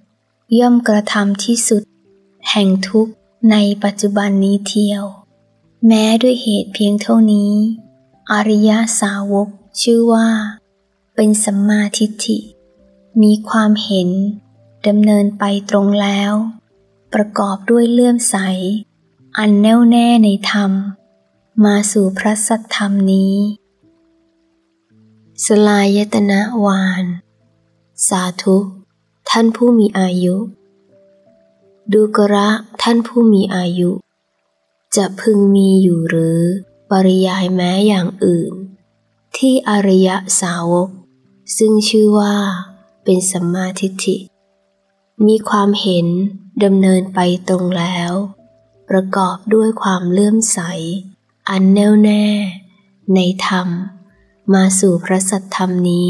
ย่อมกระทำที่สุดแห่งทุกข์ในปัจจุบันนี้เทียวแม้ด้วยเหตุเพียงเท่านี้อริยสาวกชื่อว่าเป็นสัมมาทิฏฐิมีความเห็นดำเนินไปตรงแล้วประกอบด้วยเลื่อมใสอันแน่วแน่ในธรรมมาสู่พระสัทธรรมนี้สลายตนะวานสาธุท่านผู้มีอายุดูกระท่านผู้มีอายุจะพึงมีอยู่หรือปริยายแม้อย่างอื่นที่อริยสาวกซึ่งชื่อว่าเป็นสัมมาทิฏฐิมีความเห็นดำเนินไปตรงแล้วประกอบด้วยความเลื่อมใสอันแน่วแน่ในธรรมมาสู่พระสัทธรรมนี้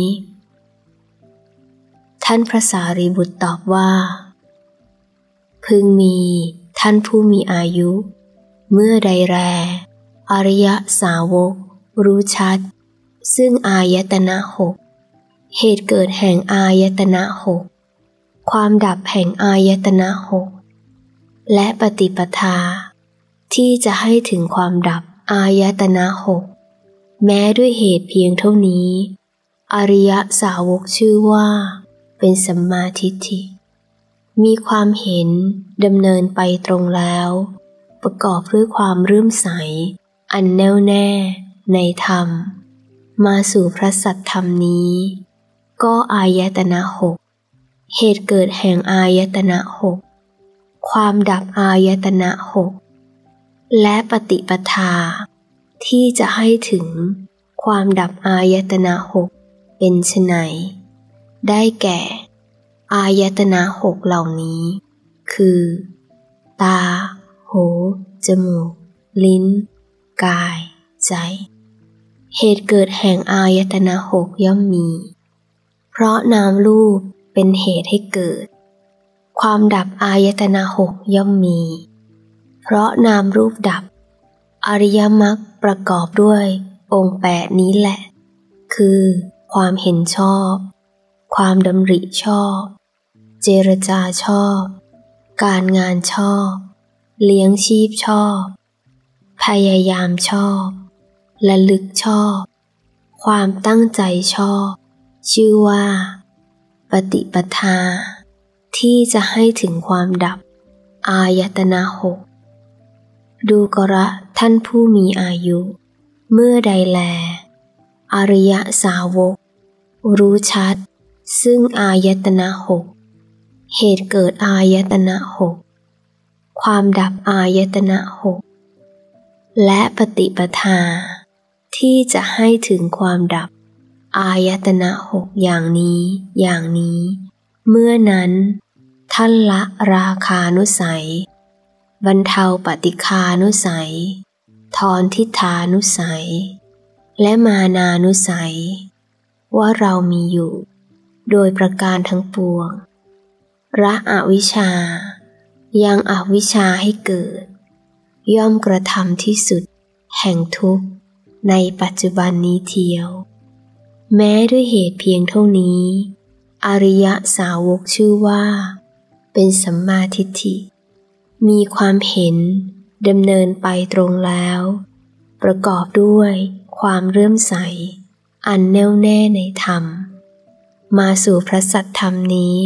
ท่านพระสารีบุตรตอบว่าพึงมีท่านผู้มีอายุเมื่อใดแลอริยสาวกรู้ชัดซึ่งอายตนะหกเหตุเกิดแห่งอายตนะหกความดับแห่งอายตนะหกและปฏิปทาที่จะให้ถึงความดับอายตนะหกแม้ด้วยเหตุเพียงเท่านี้อริยสาวกชื่อว่าเป็นสัมมาทิฏฐิมีความเห็นดำเนินไปตรงแล้วประกอบด้วยความเลื่อมใสอันแน่วแน่ในธรรมมาสู่พระสัทธรรมนี้ก็อายตนะหกเหตุเกิดแห่งอายตนะหกความดับอายตนะหกและปฏิปทาที่จะให้ถึงความดับอายตนะหกเป็นไฉนได้แก่อายตนะหกเหล่านี้คือตาหูจมูกลิ้นกายใจเหตุเกิดแห่งอายตนะหกย่อมมีเพราะนามรูปเป็นเหตุให้เกิดความดับอายตนะหกย่อมมีเพราะนามรูปดับอริยมรรคประกอบด้วยองค์แปดนี้แหละคือความเห็นชอบความดำริชอบเจรจาชอบการงานชอบเลี้ยงชีพชอบพยายามชอบระลึกชอบความตั้งใจชอบชื่อว่าปฏิปทาที่จะให้ถึงความดับอายตนะหกดูกระท่านผู้มีอายุเมื่อใดแลอริยสาวกรู้ชัดซึ่งอายตนะหกเหตุเกิดอายตนะหกความดับอายตนะหกและปฏิปทาที่จะให้ถึงความดับอายตนะหกอย่างนี้อย่างนี้เมื่อนั้นท่านละราคานุสัยบรรเทาปฏิฆานุสัยถอนทิฏฐานุสัยและมานานุสัยว่าเรามีอยู่โดยประการทั้งปวงละอวิชชายังอวิชชาให้เกิดย่อมกระทำที่สุดแห่งทุกข์ในปัจจุบันนี้เทียวแม้ด้วยเหตุเพียงเท่านี้อริยสาวกชื่อว่าเป็นสัมมาทิฏฐิมีความเห็นดำเนินไปตรงแล้วประกอบด้วยความเลื่อมใสอันแน่วแน่ในธรรมมาสู่พระสัทธรรมนี้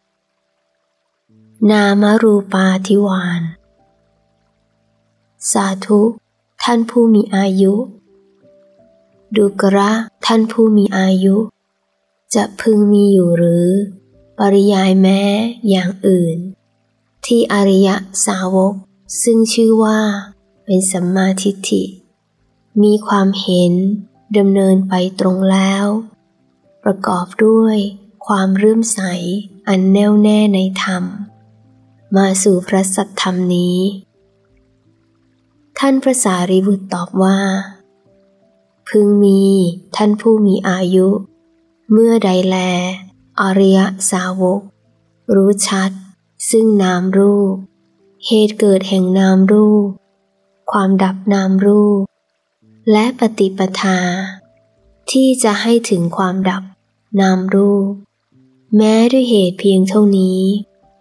นามรูปาธิวานสาธุท่านผู้มีอายุดูกระท่านผู้มีอายุจะพึงมีอยู่หรือปริยายแม้อย่างอื่นที่อริยสาวกซึ่งชื่อว่าเป็นสัมมาทิฏฐิมีความเห็นดำเนินไปตรงแล้วประกอบด้วยความเลื่อมใสอันแน่วแน่ในธรรมมาสู่พระสัทธรรมนี้ท่านพระสารีบุตรตอบว่าพึงมีท่านผู้มีอายุเมื่อใดแลอริยสาวกรู้ชัดซึ่งนามรูปเหตุเกิดแห่งนามรูปความดับนามรูปและปฏิปทาที่จะให้ถึงความดับนามรูปแม้ด้วยเหตุเพียงเท่านี้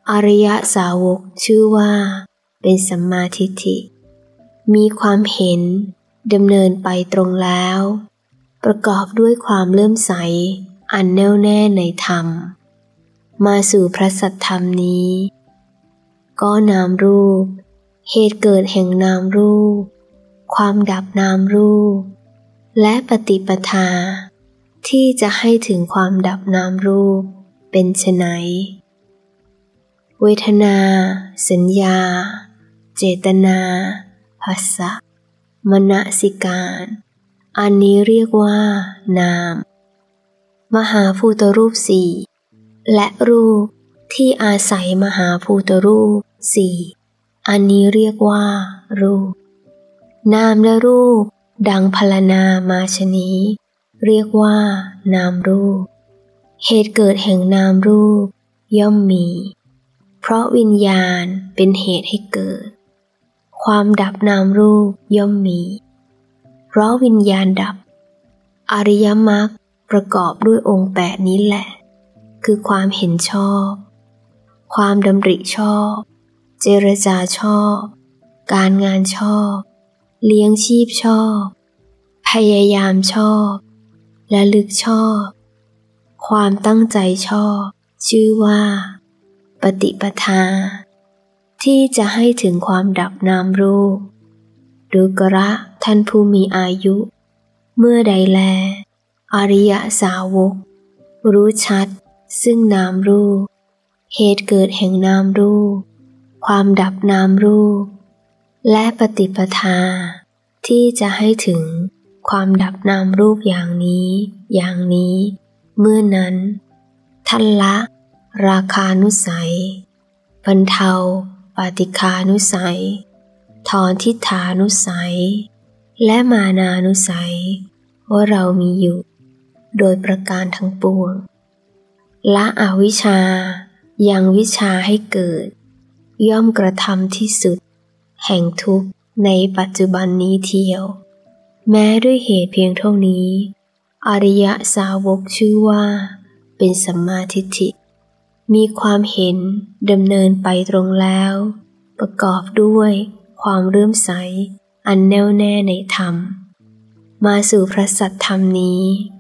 อริยสาวกชื่อว่าเป็นสัมมาทิฏฐิมีความเห็นดำเนินไปตรงแล้วประกอบด้วยความเลื่อมใสอันแน่วแน่ในธรรมมาสู่พระสัทธรรมนี้ก็นามรูปเหตุเกิดแห่งนามรูปความดับนามรูปและปฏิปทาที่จะให้ถึงความดับนามรูปเป็นไฉนเวทนาสัญญาเจตนาผัสสะมนสิการอันนี้เรียกว่านามมหาภูตรูปสี่และรูปที่อาศัยมหาภูตรูปสี่อันนี้เรียกว่ารูปนามและรูปดังพรรณนามาชนี้เรียกว่านามรูปเหตุเกิดแห่งนามรูปย่อมมีเพราะวิญญาณเป็นเหตุให้เกิดความดับนามรูปย่อมมีเพราะวิญญาณดับอริยมรรคประกอบด้วยองค์แปดนี้แหละคือความเห็นชอบความดำริชอบเจรจาชอบการงานชอบเลี้ยงชีพชอบพยายามชอบและลึกชอบความตั้งใจชอบชื่อว่าปฏิปทาที่จะให้ถึงความดับนามรูปดูกระท่านผู้มีอายุเมื่อใดแลอริยสาวกรู้ชัดซึ่งนามรูปเหตุเกิดแห่งนามรูปความดับนามรูปและปฏิปทาที่จะให้ถึงความดับนามรูปอย่างนี้อย่างนี้เมื่อนั้นท่านละราคานุสัยบรรเทาปาติคานุสัยถอนทิฏฐานุสัยและมานานุสัยว่าเรามีอยู่โดยประการทั้งปวงละอวิชชายังวิชชาให้เกิดย่อมกระทำที่สุดแห่งทุกข์ในปัจจุบันนี้เทียวแม้ด้วยเหตุเพียงเท่านี้อริยสาวกชื่อว่าเป็นสัมมาทิฏฐิมีความเห็นดำเนินไปตรงแล้วประกอบด้วยความเลื่อมใสอันแน่วแน่ในธรรมมาสู่พระสัทธรรมนี้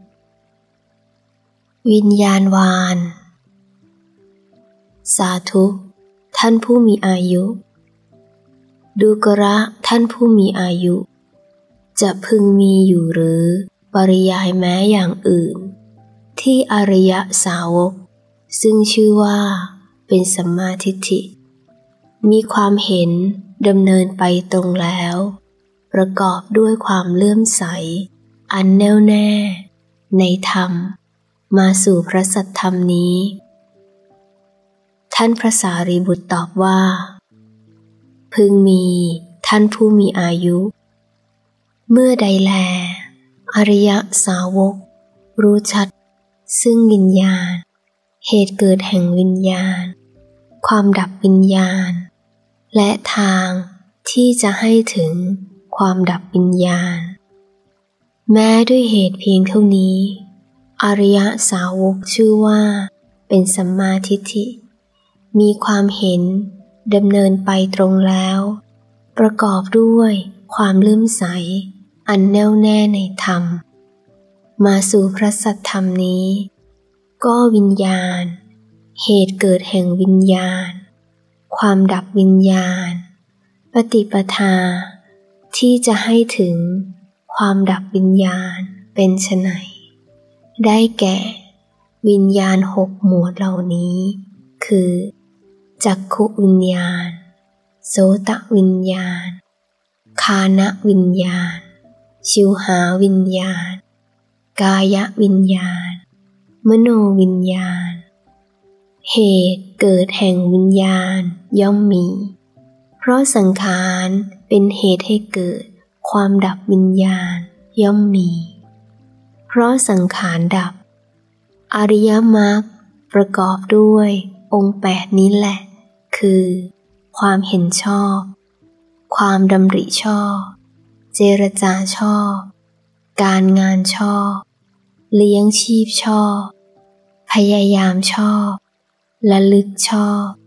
วิญญาณวานสาธุท่านผู้มีอายุดูกระท่านผู้มีอายุจะพึงมีอยู่หรือปริยายแม้อย่างอื่นที่อริยสาวกซึ่งชื่อว่าเป็นสัมมาทิฏฐิมีความเห็นดำเนินไปตรงแล้วประกอบด้วยความเลื่อมใสอันแน่วแน่ในธรรมมาสู่พระสัทธรรมนี้ท่านพระสารีบุตรตอบว่าพึงมีท่านผู้มีอายุเมื่อใดแลอริยสาวกรู้ชัดซึ่งวิญญาณเหตุเกิดแห่งวิญญาณความดับวิญญาณและทางที่จะให้ถึงความดับวิญญาณแม้ด้วยเหตุเพียงเท่านี้อริยสาวกชื่อว่าเป็นสัมมาทิฏฐิมีความเห็นดำเนินไปตรงแล้วประกอบด้วยความเลื่อมใสอันแน่วแน่ในธรรมมาสู่พระสัทธรรมนี้ก็วิญญาณเหตุเกิดแห่งวิญญาณความดับวิญญาณปฏิปทาที่จะให้ถึงความดับวิญญาณเป็นไฉนได้แก่วิญญาณหกหมวดเหล่านี้คือจักขุวิญญาณโสตวิญญาณฆานวิญญาณชิวหาวิญญาณกายวิญญาณมโนวิญญาณเหตุเกิดแห่งวิญญาณย่อมมีเพราะสังขารเป็นเหตุให้เกิดความดับวิญญาณย่อมมีเพราะสังขารดับอริยมรรคประกอบด้วยองค์แปดนี้แหละคือความเห็นชอบความดำริชอบเจรจาชอบการงานชอบเลี้ยงชีพชอบพยายามชอบและลึกชอบ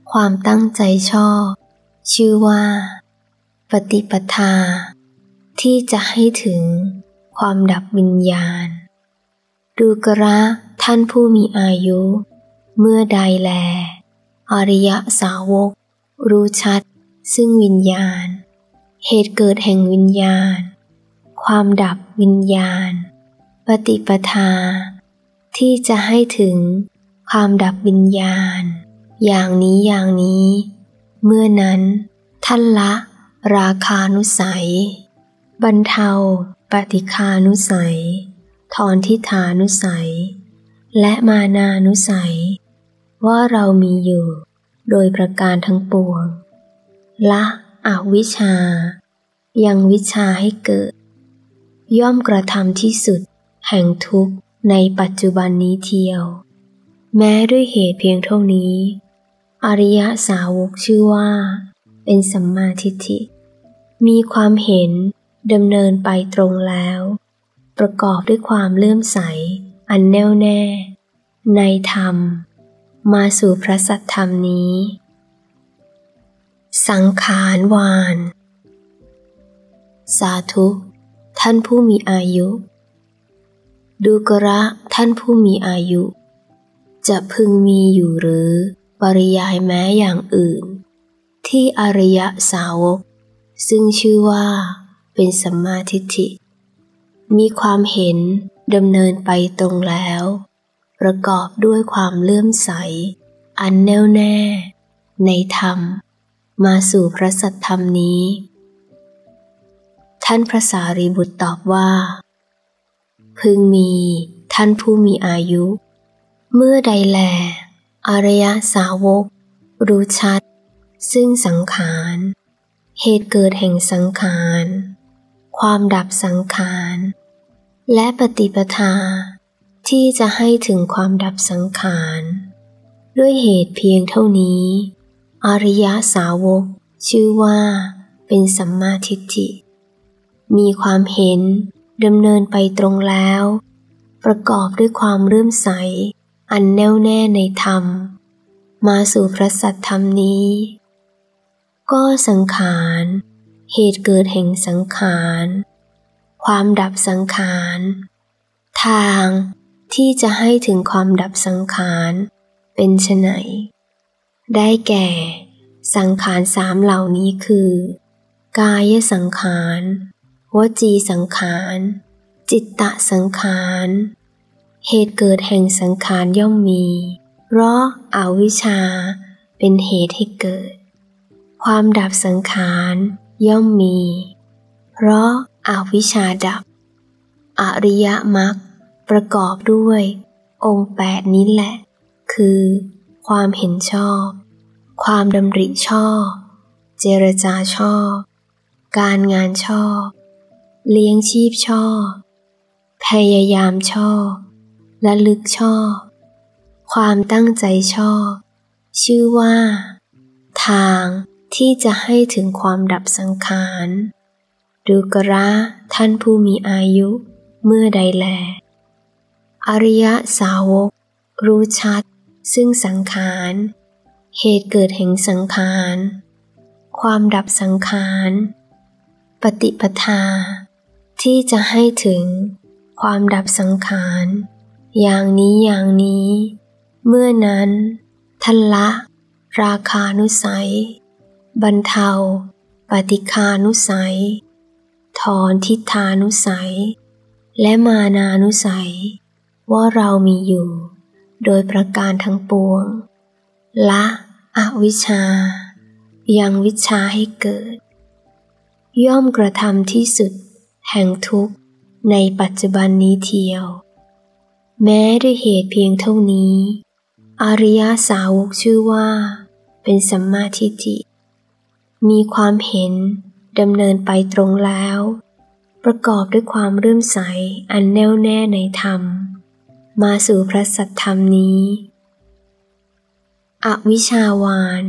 ความตั้งใจชอบชื่อว่าปฏิปทาที่จะให้ถึงความดับวิญญาณดูกระท่านผู้มีอายุเมื่อใดแลอริยสาวกรู้ชัดซึ่งวิญญาณเหตุเกิดแห่งวิญญาณความดับวิญญาณปฏิปทาที่จะให้ถึงความดับวิญญาณอย่างนี้อย่างนี้เมื่อนั้นท่านละราคานุสัยบรรเทาปฏิฆานุสัยถอนทิฏฐานุสัยและมานานุสัยว่าเรามีอยู่โดยประการทั้งปวงละอวิชชายังวิชชาให้เกิดย่อมกระทำที่สุดแห่งทุกข์ในปัจจุบันนี้เทียวแม้ด้วยเหตุเพียงเท่านี้อริยสาวกชื่อว่าเป็นสัมมาทิฏฐิมีความเห็นดำเนินไปตรงแล้วประกอบด้วยความเลื่อมใสอันแน่วแน่ในธรรมมาสู่พระสัทธรรมนี้สังขารวานสาธุท่านผู้มีอายุดูกระท่านผู้มีอายุจะพึงมีอยู่หรือปริยายแม้อย่างอื่นที่อริยสาวกซึ่งชื่อว่าเป็นสัมมาทิฏฐิมีความเห็นดำเนินไปตรงแล้วประกอบด้วยความเลื่อมใสอันแน่วแน่ในธรรมมาสู่พระสัทธรรมนี้ท่านพระสารีบุตรตอบว่าพึงมีท่านผู้มีอายุเมื่อใดแลอริยสาวกรู้ชัดซึ่งสังขารเหตุเกิดแห่งสังขารความดับสังขารและปฏิปทาที่จะให้ถึงความดับสังขารด้วยเหตุเพียงเท่านี้อริยสาวกชื่อว่าเป็นสัมมาทิฏฐิมีความเห็นดำเนินไปตรงแล้วประกอบด้วยความเลื่อมใสอันแน่วแน่ในธรรมมาสู่พระสัทธรรมนี้ก็สังขารเหตุเกิดแห่งสังขารความดับสังขารทางที่จะให้ถึงความดับสังขารเป็นไฉนได้แก่สังขารสามเหล่านี้คือกายสังขารวจีสังขารจิตตสังขารเหตุเกิดแห่งสังขารย่อมมีเพราะอวิชชาเป็นเหตุให้เกิดความดับสังขารย่อมมีเพราะอวิชชาดับอริยมรรคประกอบด้วยองค์แปดนี้แหละคือความเห็นชอบความดำริชอบเจรจาชอบการงานชอบเลี้ยงชีพชอบพยายามชอบและลึกชอบความตั้งใจชอบชื่อว่าทางที่จะให้ถึงความดับสังขารดูกระท่านผู้มีอายุเมื่อใดแลอริยสาวกรู้ชัดซึ่งสังขารเหตุเกิดแห่งสังขารความดับสังขารปฏิปทาที่จะให้ถึงความดับสังขารอย่างนี้อย่างนี้เมื่อนั้นท่านละราคานุสัยบรรเทาปฏิฆานุสัยถอนทิฏฐานุสัยและมานานุสัยว่าเรามีอยู่โดยประการทั้งปวงละอวิชชายังวิชชาให้เกิดย่อมกระทำที่สุดแห่งทุกข์ในปัจจุบันนี้เทียวแม้ด้วยเหตุเพียงเท่านี้อริยสาวกชื่อว่าเป็นสัมมาทิฏฐิมีความเห็นดำเนินไปตรงแล้วประกอบด้วยความเลื่อมใสอันแน่วแน่ในธรรมมาสู่พระสัทธรรมนี้อวิชชาวาน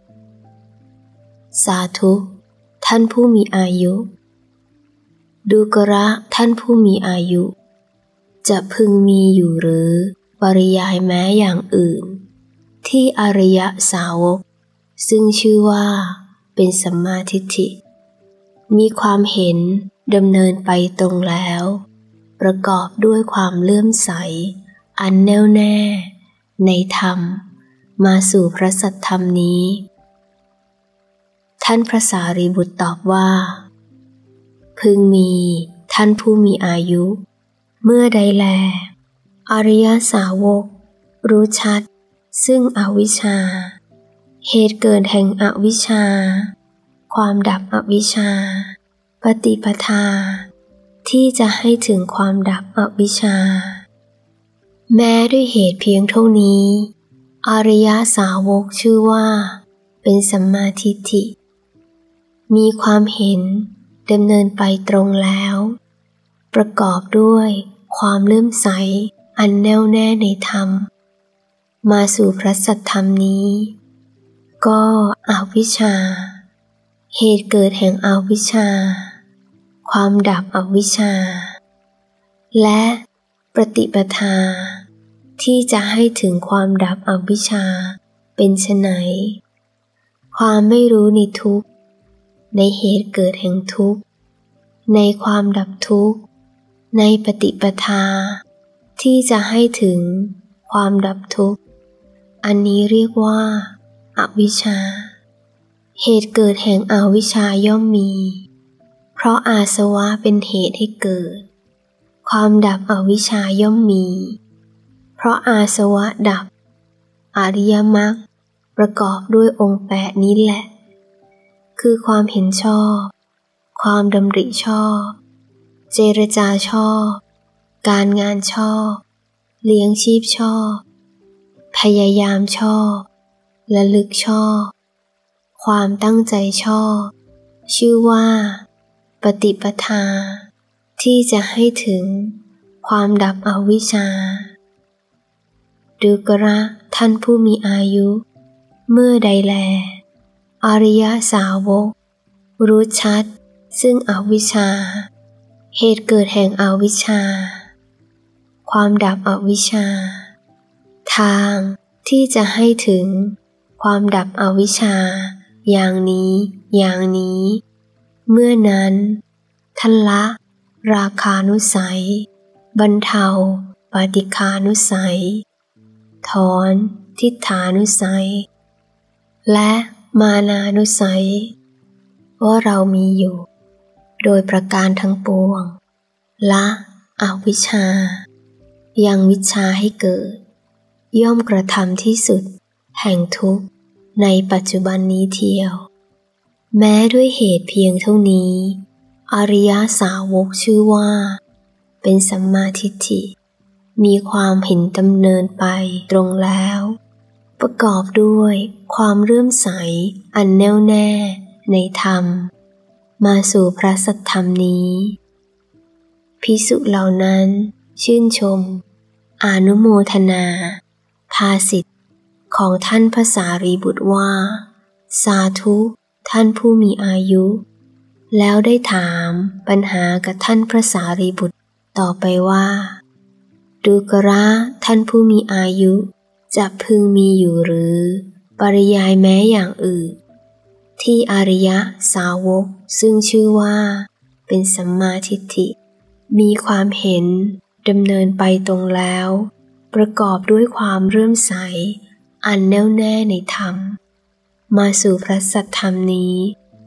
สาธุท่านผู้มีอายุดูกระท่านผู้มีอายุจะพึงมีอยู่หรือปริยายแม้อย่างอื่นที่อริยสาวกซึ่งชื่อว่าเป็นสัมมาทิฏฐิมีความเห็นดำเนินไปตรงแล้วประกอบด้วยความเลื่อมใสอันแน่วแน่ในธรรมมาสู่พระสัทธรรมนี้ท่านพระสารีบุตรตอบว่าพึงมีท่านผู้มีอายุเมื่อใดแลอริยสาวกรู้ชัดซึ่งอวิชชาเหตุเกิดแห่งอวิชชาความดับอวิชชาปฏิปทาที่จะให้ถึงความดับอวิชชาแม้ด้วยเหตุเพียงเท่านี้อริยสาวกชื่อว่าเป็นสัมมาทิฏฐิมีความเห็นดำเนินไปตรงแล้วประกอบด้วยความเลื่อมใสอันแน่วแน่ในธรรมมาสู่พระสัทธรรมนี้ก็อวิชชาเหตุเกิดแห่งอวิชชาความดับอวิชชาและปฏิปทาที่จะให้ถึงความดับอวิชชาเป็นไฉนความไม่รู้ในทุกข์ในเหตุเกิดแห่งทุกข์ในความดับทุกข์ในปฏิปทาที่จะให้ถึงความดับทุกข์อันนี้เรียกว่าอวิชชาเหตุเกิดแห่งอวิชชาย่อมมีเพราะอาสวะเป็นเหตุให้เกิดความดับอวิชชาย่อมมีเพราะอาสวะดับอริยมรรคประกอบด้วยองค์แปดนี้แหละคือความเห็นชอบความดำริชอบเจรจาชอบการงานชอบเลี้ยงชีพชอบพยายามชอบระลึกชอบความตั้งใจชอบชื่อว่าปฏิปทาที่จะให้ถึงความดับอวิชชาดูกระท่านผู้มีอายุเมื่อใดแลอริยสาวกรู้ชัดซึ่งอวิชชาเหตุเกิดแห่งอวิชชาความดับอวิชชาทางที่จะให้ถึงความดับอวิชชาอย่างนี้อย่างนี้เมื่อนั้นท่านละราคานุสัยบรรเทาปาติฆานุสัยถอนทิฏฐานุสัยและมานานุสัยว่าเรามีอยู่โดยประการทั้งปวงละอวิชชายังวิชชาให้เกิดย่อมกระทำที่สุดแห่งทุกข์ในปัจจุบันนี้เทียวแม้ด้วยเหตุเพียงเท่านี้อริยสาวกชื่อว่าเป็นสัมมาทิฏฐิมีความเห็นดำเนินไปตรงแล้วประกอบด้วยความเลื่อมใสอันแน่วแน่ในธรรมมาสู่พระสัทธรรมนี้ภิกษุเหล่านั้นชื่นชมอนุโมทนาภาสิทธิ์ของท่านพระสารีบุตรว่าสาธุท่านผู้มีอายุแล้วได้ถามปัญหากับท่านพระสารีบุตรต่อไปว่าดูกระท่านผู้มีอายุจะพึงมีอยู่หรือปริยายแม้อย่างอื่นที่อริยสาวกซึ่งชื่อว่าเป็นสัมมาทิฏฐิมีความเห็นดำเนินไปตรงแล้วประกอบด้วยความเลื่อมใสอันแน่วแน่ในธรรมมาสู่พระสัทธรรมนี้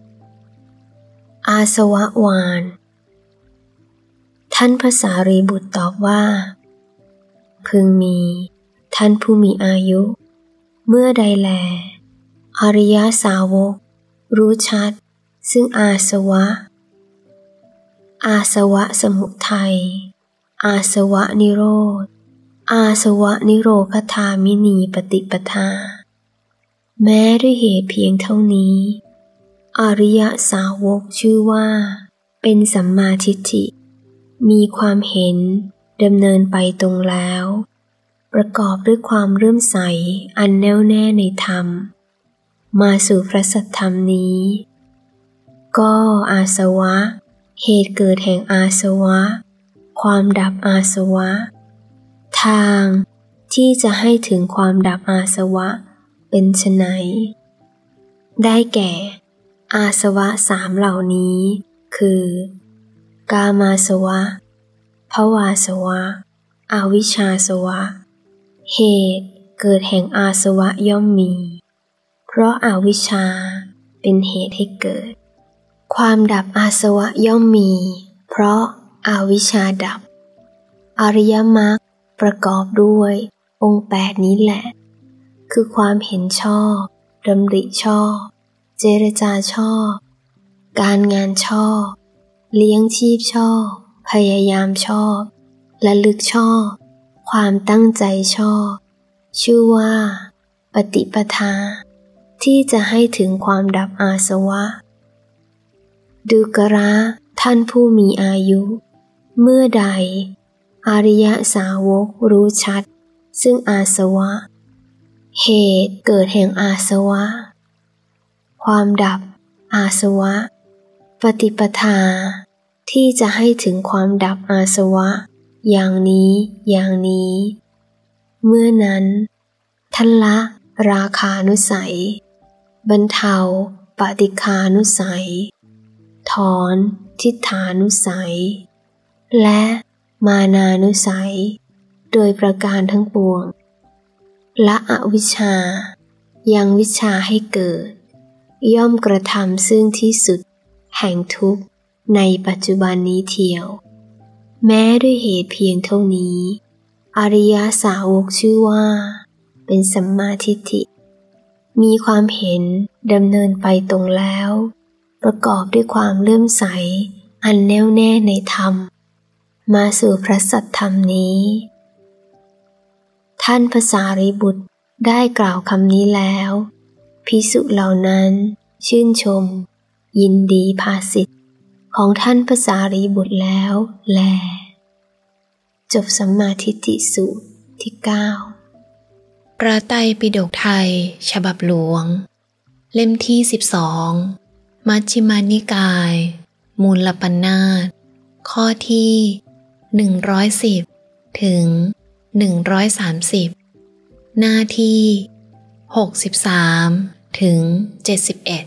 อาสวะวานท่านพระสารีบุตรตอบว่าพึงมีท่านผู้มีอายุเมื่อใดแลอริยสาวกรู้ชัดซึ่งอาสวะอาสวะสมุทัยอาสวะนิโรธอาสวะนิโรธคามินีปฏิปทาแม้ด้วยเหตุเพียงเท่านี้อริยสาวกชื่อว่าเป็นสัมมาทิฏฐิมีความเห็นดำเนินไปตรงแล้วประกอบด้วยความเลื่อมใสอันแน่วแน่ในธรรมมาสู่พระสัทธรรมนี้ก็อาสวะเหตุเกิดแห่งอาสวะความดับอาสวะทางที่จะให้ถึงความดับอาสวะเป็นไฉนได้แก่อาสวะสามเหล่านี้คือกามาสวะภวาสวะอวิชชาสวะเหตุเกิดแห่งอาสวะย่อมมีเพราะอวิชชาเป็นเหตุให้เกิดความดับอาสวะย่อมมีเพราะอวิชชาดับอริยมรรคประกอบด้วยองค์แปดนี้แหละคือความเห็นชอบดำริชอบเจรจาชอบการงานชอบเลี้ยงชีพชอบพยายามชอบระลึกชอบความตั้งใจชอบชื่อว่าปฏิปทาที่จะให้ถึงความดับอาสวะดูกระท่านผู้มีอายุเมื่อใดอริยสาวกรู้ชัดซึ่งอาสวะเหตุเกิดแห่งอาสวะความดับอาสวะปฏิปทาที่จะให้ถึงความดับอาสวะอย่างนี้อย่างนี้เมื่อนั้นท่านละราคานุสัยบรรเทาปฏิฆานุสัยถอนทิฏฐานุสัยและมานานุสัยโดยประการทั้งปวงละอวิชชายังวิชชาให้เกิดย่อมกระทำซึ่งที่สุดแห่งทุกข์ในปัจจุบันนี้เทียวแม้ด้วยเหตุเพียงเท่านี้อริยสาวกชื่อว่าเป็นสัมมาทิฏฐิมีความเห็นดำเนินไปตรงแล้วประกอบด้วยความเลื่อมใสอันแน่วแน่ในธรรมมาสู่พระสัทธรรมนี้ท่านพระสารีบุตรได้กล่าวคำนี้แล้วภิกษุเหล่านั้นชื่นชมยินดีภาสิทธิ์ของท่านพระสารีบุตรแล้วแลจบสัมมาทิฏฐิสูตรที่เก้าพระไตรปิฎกไทยฉบับหลวงเล่มที่สิบสองมัชฌิมานิกายมูลปัญนาถข้อที่หนึ่งร้อยสิบถึงหนึ่งร้อยสามสิบหน้าที่หกสิบสามถึงเจ็ดสิบเอ็ด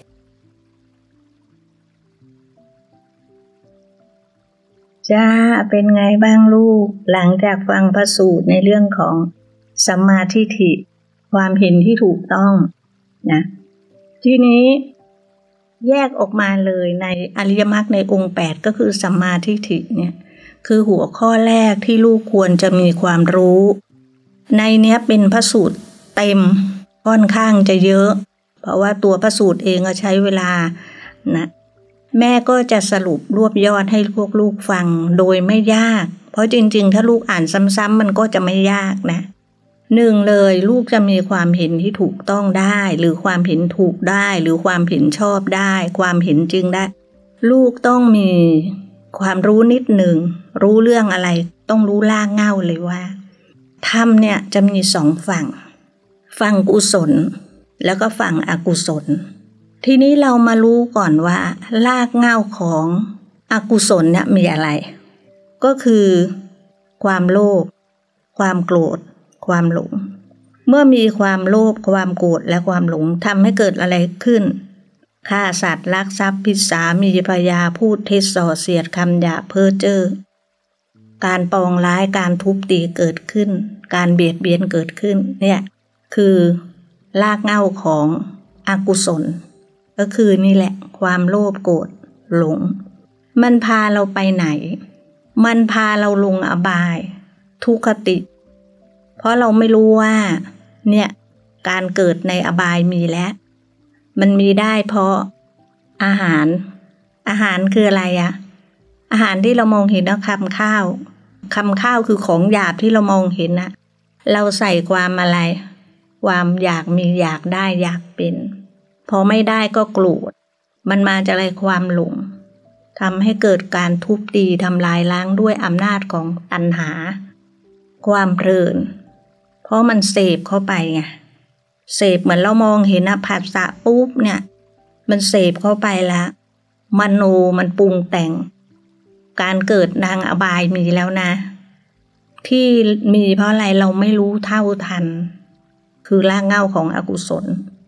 จ้าเป็นไงบ้างลูกหลังจากฟังพระสูตรในเรื่องของสัมมาทิฏฐิความเห็นที่ถูกต้องนะทีนี้แยกออกมาเลยในอริยมรรคในองค์แปดก็คือสัมมาทิฏฐิเนี่ยคือหัวข้อแรกที่ลูกควรจะมีความรู้ในเนี้ยเป็นพระสูตรเต็มค่อนข้างจะเยอะเพราะว่าตัวพระสูตรเองก็ใช้เวลานะแม่ก็จะสรุปรวบยอดให้พวกลูกฟังโดยไม่ยากเพราะจริงๆถ้าลูกอ่านซ้ำๆมันก็จะไม่ยากนะหนึ่งเลยลูกจะมีความเห็นที่ถูกต้องได้หรือความเห็นถูกได้หรือความเห็นชอบได้ความเห็นจริงได้ลูกต้องมีความรู้นิดหนึ่งรู้เรื่องอะไรต้องรู้ล่างเง่าเลยว่าธรรมเนี่ยจะมีสองฝั่งฝั่งกุศลแล้วก็ฝั่งอกุศลทีนี้เรามารู้ก่อนว่ารากเหง้าของอกุศลเนี่ยมีอะไรก็คือความโลภความโกรธความหลงเมื่อมีความโลภความโกรธและความหลงทำให้เกิดอะไรขึ้นฆ่าสัตว์ลักทรัพย์ผิดสามีภรรยาพูดเท็จส่อเสียดคำหยาบเพ้อเจ้อการปองร้ายการทุบตีเกิดขึ้นการเบียดเบียนเกิดขึ้นเนี่ยคือรากเหง้าของอกุศลก็คือนี่แหละความโลภโกรธหลงมันพาเราไปไหนมันพาเราลงอบายทุกขติเพราะเราไม่รู้ว่าเนี่ยการเกิดในอบายมีแล้วมันมีได้เพราะอาหารอาหารคืออะไรอะอาหารที่เรามองเห็นนะคำข้าวคำข้าวคือของหยาบที่เรามองเห็นนะเราใส่ความอะไรความอยากมีอยากได้อยากเป็นพอไม่ได้ก็โกรธมันมาจากอะไรความหลงทำให้เกิดการทุบตีทำลายล้างด้วยอำนาจของตัณหาความเพลินเพราะมันเสพเข้าไปไงเสพเหมือนเรามองเห็นนะผัสสะปุ๊บเนี่ยมันเสพเข้าไปแล้วมโนมันปรุงแต่งการเกิดนางอบายมีแล้วนะที่มีเพราะอะไรเราไม่รู้เท่าทันคือรากเหง้าของอกุศล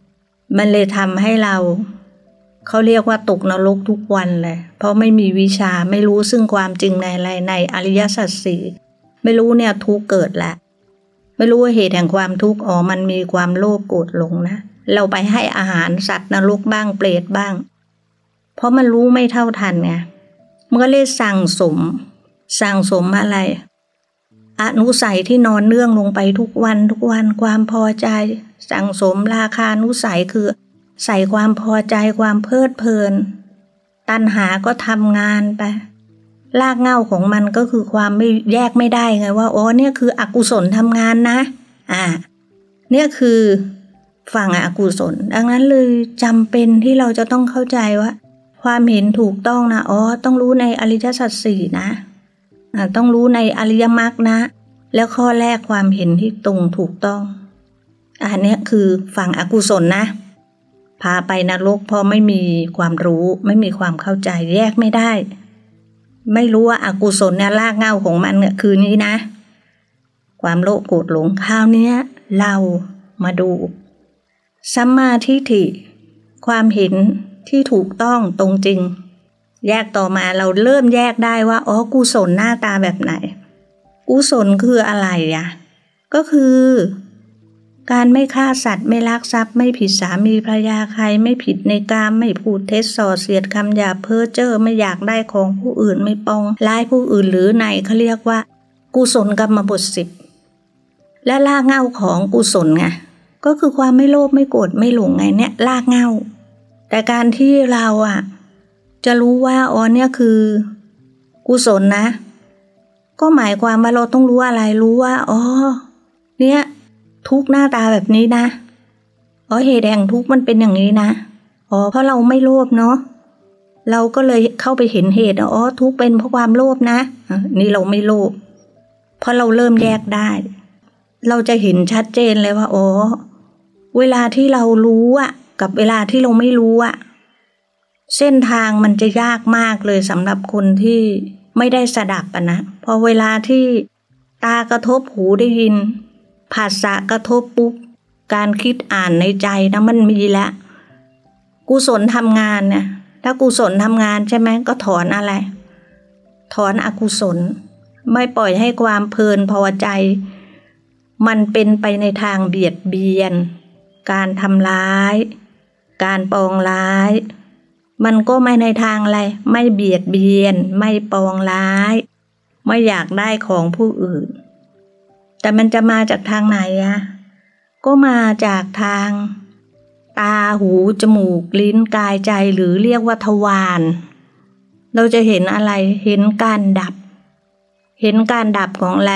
มันเลยทำให้เราเขาเรียกว่าตกนรกทุกวันเลยเพราะไม่มีวิชาไม่รู้ซึ่งความจริงในอะไรในอริยสัจสี่ไม่รู้เนี่ยทุกข์เกิดแหละไม่รู้ว่าเหตุแห่งความทุกข์อ๋อมันมีความโลภโกรธหลงนะเราไปให้อาหารสัตว์นรกบ้างเปรตบ้างเพราะมันรู้ไม่เท่าทันไงมันก็เลยสั่งสมสั่งสมอะไรอนุสัยที่นอนเนื่องลงไปทุกวันทุกวันความพอใจสั่งสมราคานุสัยคือใส่ความพอใจความเพลิดเพลินตัณหาก็ทำงานไปรากเหง้าของมันก็คือความไม่แยกไม่ได้ไงว่าอ๋อเนี่ยคืออกุศลทำงานนะอ่าเนี่ยคือฝั่งอกุศลดังนั้นเลยจำเป็นที่เราจะต้องเข้าใจว่าความเห็นถูกต้องนะอ๋อต้องรู้ในอริยสัจสี่นะอ่าต้องรู้ในอริยมรรคนะแล้วข้อแรกความเห็นที่ตรงถูกต้องอันนี้คือฝั่งอกุศลนะพาไปนรกเพราะไม่มีความรู้ไม่มีความเข้าใจแยกไม่ได้ไม่รู้ว่าอกุศลเนี่ยรากเหง้าของมันเนี่ยคือนี้นะความโลภโกรธหลงคราวนี้เรามาดูสัมมาทิฏฐิความเห็นที่ถูกต้องตรงจริงแยกต่อมาเราเริ่มแยกได้ว่าอ๋อกุศลหน้าตาแบบไหนกุศลคืออะไรอ่ะก็คือการไม่ฆ่าสัตว์ไม่ลักทรัพย์ไม่ผิดสามีภรรยาใครไม่ผิดในกามไม่พูดเท็จส่อเสียดคำหยาบเพ้อเจ้อไม่อยากได้ของผู้อื่นไม่ปองร้ายผู้อื่นหรือในเขาเรียกว่ากุศลกรรมบทสิบและรากเหง้าของกุศลไงก็คือความไม่โลภไม่โกรธไม่หลงไงเนี่ยรากเหง้าแต่การที่เราอ่ะจะรู้ว่าอ๋อเนี่ยคือกุศลนะก็หมายความว่าเราต้องรู้อะไรรู้ว่าอ๋อเนี่ยทุกข์หน้าตาแบบนี้นะอ๋อเหตุแห่งทุกข์มันเป็นอย่างนี้นะอ๋อเพราะเราไม่โลภเนาะเราก็เลยเข้าไปเห็นเหตุอ๋อทุกข์เป็นเพราะความโลภนะนี่เราไม่โลภเพราะเราเริ่มแยกได้เราจะเห็นชัดเจนเลยว่าอ๋อเวลาที่เรารู้อ่ะกับเวลาที่เราไม่รู้อ่ะเส้นทางมันจะยากมากเลยสำหรับคนที่ไม่ได้สดับอ่ะนะพอเวลาที่ตากระทบหูได้ยินภาษากระทบปุ๊บการคิดอ่านในใจนะมันมีแล้วกุศลทำงานเนี่ยถ้ากุศลทำงานใช่ไหมก็ถอนอะไรถอนอกุศลไม่ปล่อยให้ความเพลินพอใจมันเป็นไปในทางเบียดเบียนการทำร้ายการปองร้ายมันก็ไม่ในทางอะไรไม่เบียดเบียนไม่ปองร้ายไม่อยากได้ของผู้อื่นแต่มันจะมาจากทางไหนอะก็มาจากทางตาหูจมูกลิ้นกายใจหรือเรียกว่าทวารเราจะเห็นอะไรเห็นการดับเห็นการดับของอะไร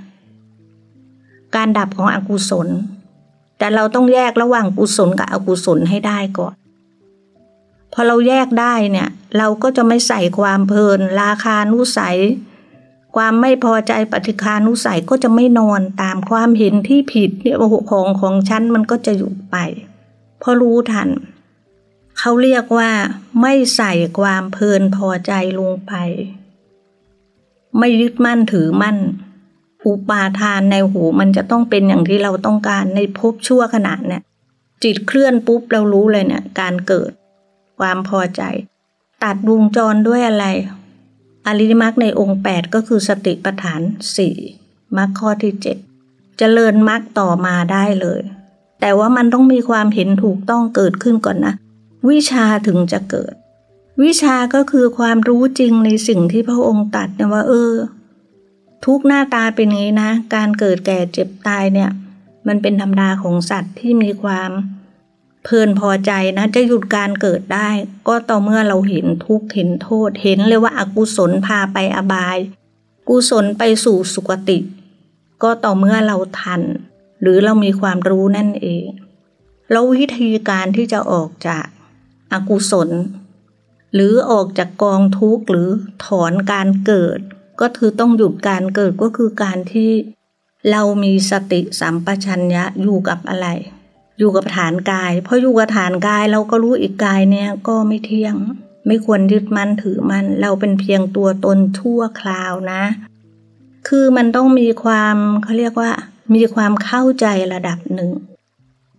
การดับของอกุศลแต่เราต้องแยกระหว่างกุศลกับอกุศลให้ได้ก่อนพอเราแยกได้เนี่ยเราก็จะไม่ใส่ความเพลินราคานุสัยความไม่พอใจปฏิฆานุสัยก็จะไม่นอนตามความเห็นที่ผิดเนี่ยของของฉันมันก็จะหยุดไปเพราะรู้ทันเขาเรียกว่าไม่ใส่ความเพลินพอใจลงไปไม่ยึดมั่นถือมั่นอุปาทานในหูมันจะต้องเป็นอย่างที่เราต้องการในภพชั่วขณะเนี่ยจิตเคลื่อนปุ๊บเรารู้เลยเนี่ยการเกิดความพอใจตัดวงจรด้วยอะไรอริยมรรคในองค์แปดก็คือสติปัฏฐานสี่มรรคข้อที่เจ็ดเจริญมรรคต่อมาได้เลยแต่ว่ามันต้องมีความเห็นถูกต้องเกิดขึ้นก่อนนะวิชาถึงจะเกิดวิชาก็คือความรู้จริงในสิ่งที่พระองค์ตรัสเนี่ยว่าเออทุกหน้าตาเป็นอย่างนี้นะการเกิดแก่เจ็บตายเนี่ยมันเป็นธรรมดาของสัตว์ที่มีความเพลินพอใจนะจะหยุดการเกิดได้ก็ต่อเมื่อเราเห็นทุกข์เห็นโทษเห็นเลยว่าอกุศลพาไปอบายกุศลไปสู่สุคติก็ต่อเมื่อเราทันหรือเรามีความรู้นั่นเองแล้ววิธีการที่จะออกจากอกุศลหรือออกจากกองทุกข์หรือถอนการเกิดก็คือต้องหยุดการเกิดก็คือการที่เรามีสติสัมปชัญญะอยู่กับอะไรอยู่กับฐานกายเพราะอยู่กับฐานกายเราก็รู้อีกกายเนี่ยก็ไม่เที่ยงไม่ควรยึดมั่นถือมั่นเราเป็นเพียงตัวตนชั่วคราวนะคือมันต้องมีความเขาเรียกว่ามีความเข้าใจระดับหนึ่ง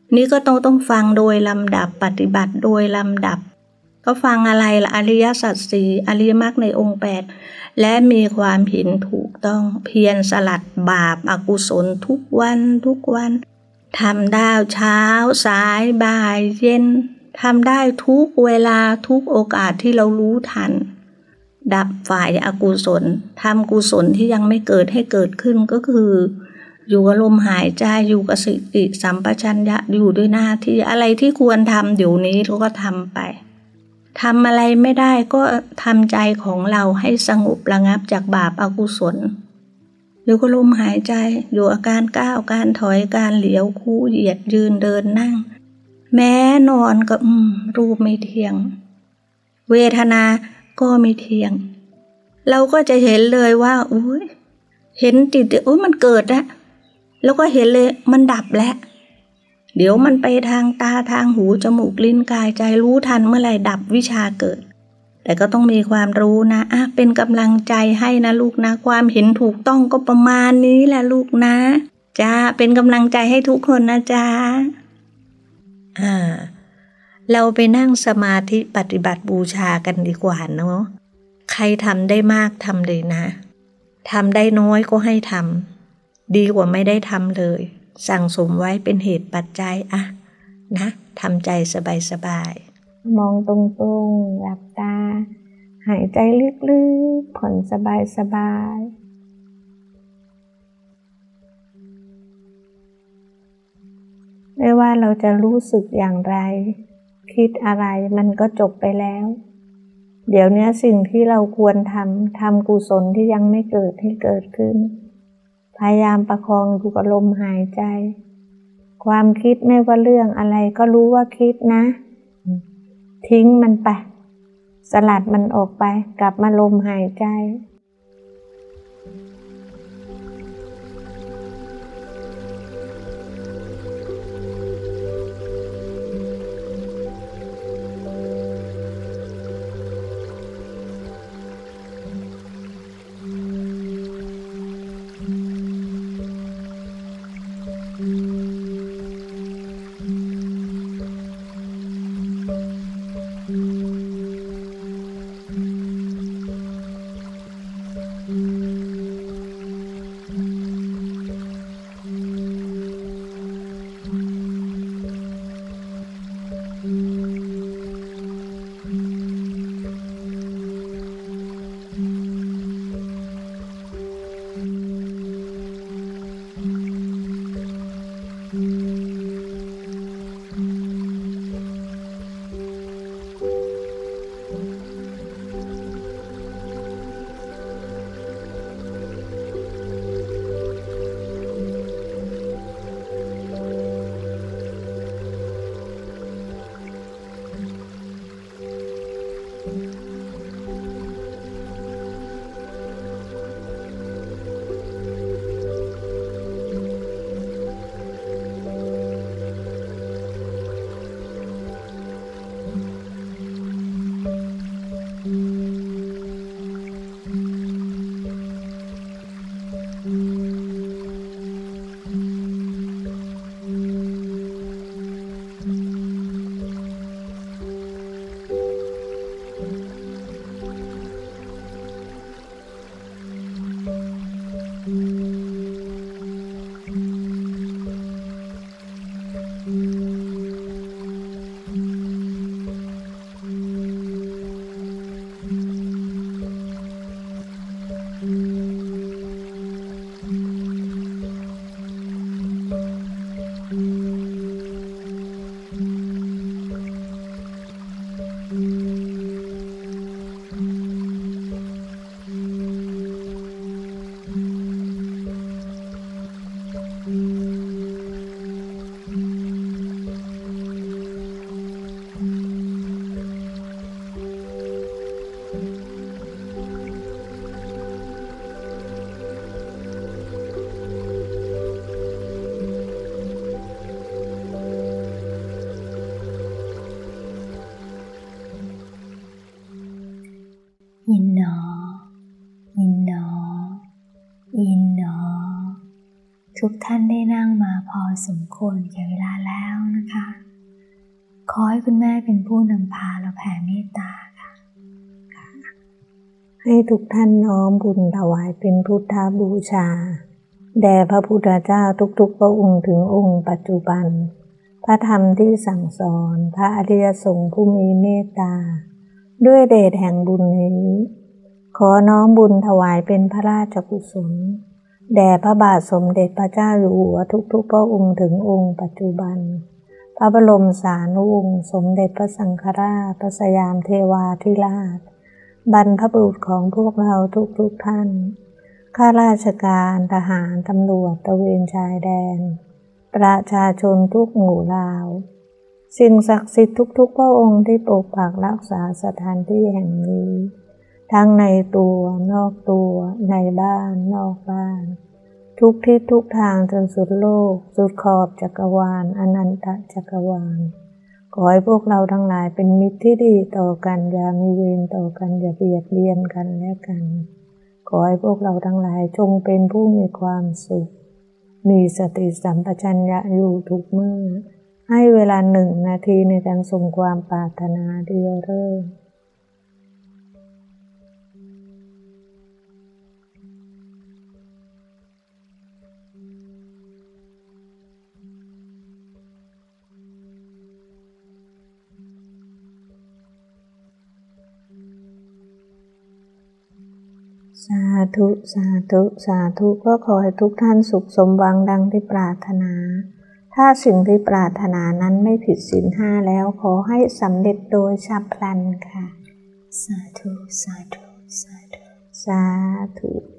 นี่ก็ต้องต้องฟังโดยลำดับปฏิบัติโดยลำดับก็ฟังอะไรล่ะอริยสัจสี่อริยมรรคในองค์แปดและมีความเห็นถูกต้องเพียรสลัดบาปอกุศลทุกวันทุกวันทำได้เช้าสายบ่ายเย็นทำได้ทุกเวลาทุกโอกาสที่เรารู้ทันดับฝ่ายอกุศลทำกุศลที่ยังไม่เกิดให้เกิดขึ้นก็คืออยู่กับลมหายใจอยู่กับสติสัมปชัญญะอยู่ด้วยหน้าที่อะไรที่ควรทำเดี๋ยวนี้เราก็ทำไปทำอะไรไม่ได้ก็ทำใจของเราให้สงบระงับจากบาปอกุศลอยู่กับลมหายใจอยู่อาการก้าวการถอยการเหลียวคู่เหยียดยืนเดินนั่งแม้นอนก็อืมรูปไม่เที่ยงเวทนาก็ไม่เที่ยงเราก็จะเห็นเลยว่าอุ้ยเห็นจิตโอ้ยมันเกิดแล้วแล้วก็เห็นเลยมันดับแล้วเดี๋ยวมันไปทางตาทางหูจมูกลิ้นกายใจรู้ทันเมื่อไหร่ดับวิชาเกิดแต่ก็ต้องมีความรู้นะอ่ะเป็นกำลังใจให้นะลูกนะความเห็นถูกต้องก็ประมาณนี้แหละลูกนะจ้าเป็นกำลังใจให้ทุกคนนะจ้าอ่าเราไปนั่งสมาธิปฏิบัติบูชากันดีกว่าเนาะใครทำได้มากทำเลยนะทำได้น้อยก็ให้ทำดีกว่าไม่ได้ทำเลยสั่งสมไว้เป็นเหตุปัจจัยอะนะทำใจสบายๆมองตรงๆหลับตาหายใจลึกๆผ่อนสบายๆไม่ว่าเราจะรู้สึกอย่างไรคิดอะไรมันก็จบไปแล้วเดี๋ยวนี้สิ่งที่เราควรทำทำกุศลที่ยังไม่เกิดให้เกิดขึ้นพยายามประคองอยู่กับลมหายใจความคิดไม่ว่าเรื่องอะไรก็รู้ว่าคิดนะทิ้งมันไปสลัดมันออกไปกลับมาลมหายใจอินหนออินหนออินหนอทุกท่านได้นั่งมาพอสมควรแก่เวลาแล้วนะขอให้คุณแม่เป็นผู้นำพาและแผ่เมตตาค่ะให้ทุกท่านน้อมบุญถวายเป็นพุทธบูชาแด่พระพุทธเจ้าทุกๆพระองค์ถึงองค์ปัจจุบันพระธรรมที่สั่งสอนพระอริยสงฆ์ผู้มีเมตตาด้วยเดชแห่งบุญนี้ขอน้อมบุญถวายเป็นพระราชกุศลแด่พระบาทสมเด็จพระเจ้าอยู่หัวทุกๆพระองค์ถึงองค์ปัจจุบันพระบรมสารีวงศ์สมเด็จพระสังฆราชพระสยามเทวาธิราชบรรพบุรุษของพวกเราทุกๆท่านข้าราชการทหารตำรวจตระเวนชายแดนประชาชนทุกหมู่เหล่าสิ่งศักดิ์สิทธิ์ทุกๆพระองค์ที่ปกปักรักษาสถานที่แห่งนี้ทั้งในตัวนอกตัวในบ้านนอกบ้านทุกทิศทุกทางจนสุดโลกสุดขอบจักรวาลอนันตจักรวาลขอให้พวกเราทั้งหลายเป็นมิตรที่ดีต่อกันอย่ามีเวรต่อกันอย่าเบียดเบียนกันและกันขอให้พวกเราทั้งหลายจงเป็นผู้มีความสุขมีสติสัมปชัญญะอยู่ทุกเมื่อให้เวลาหนึ่งนาทีในการส่งความปรารถนาเดียวเริ่มสาธุสาธุสาธุก็ขอให้ทุกท่านสุขสมหวังดังที่ปรารถนาถ้าสิ่งที่ปรารถนานั้นไม่ผิดศีลห้าแล้วขอให้สำเร็จโดยฉับพลันค่ะสาธุสาธุสาธุสาธุ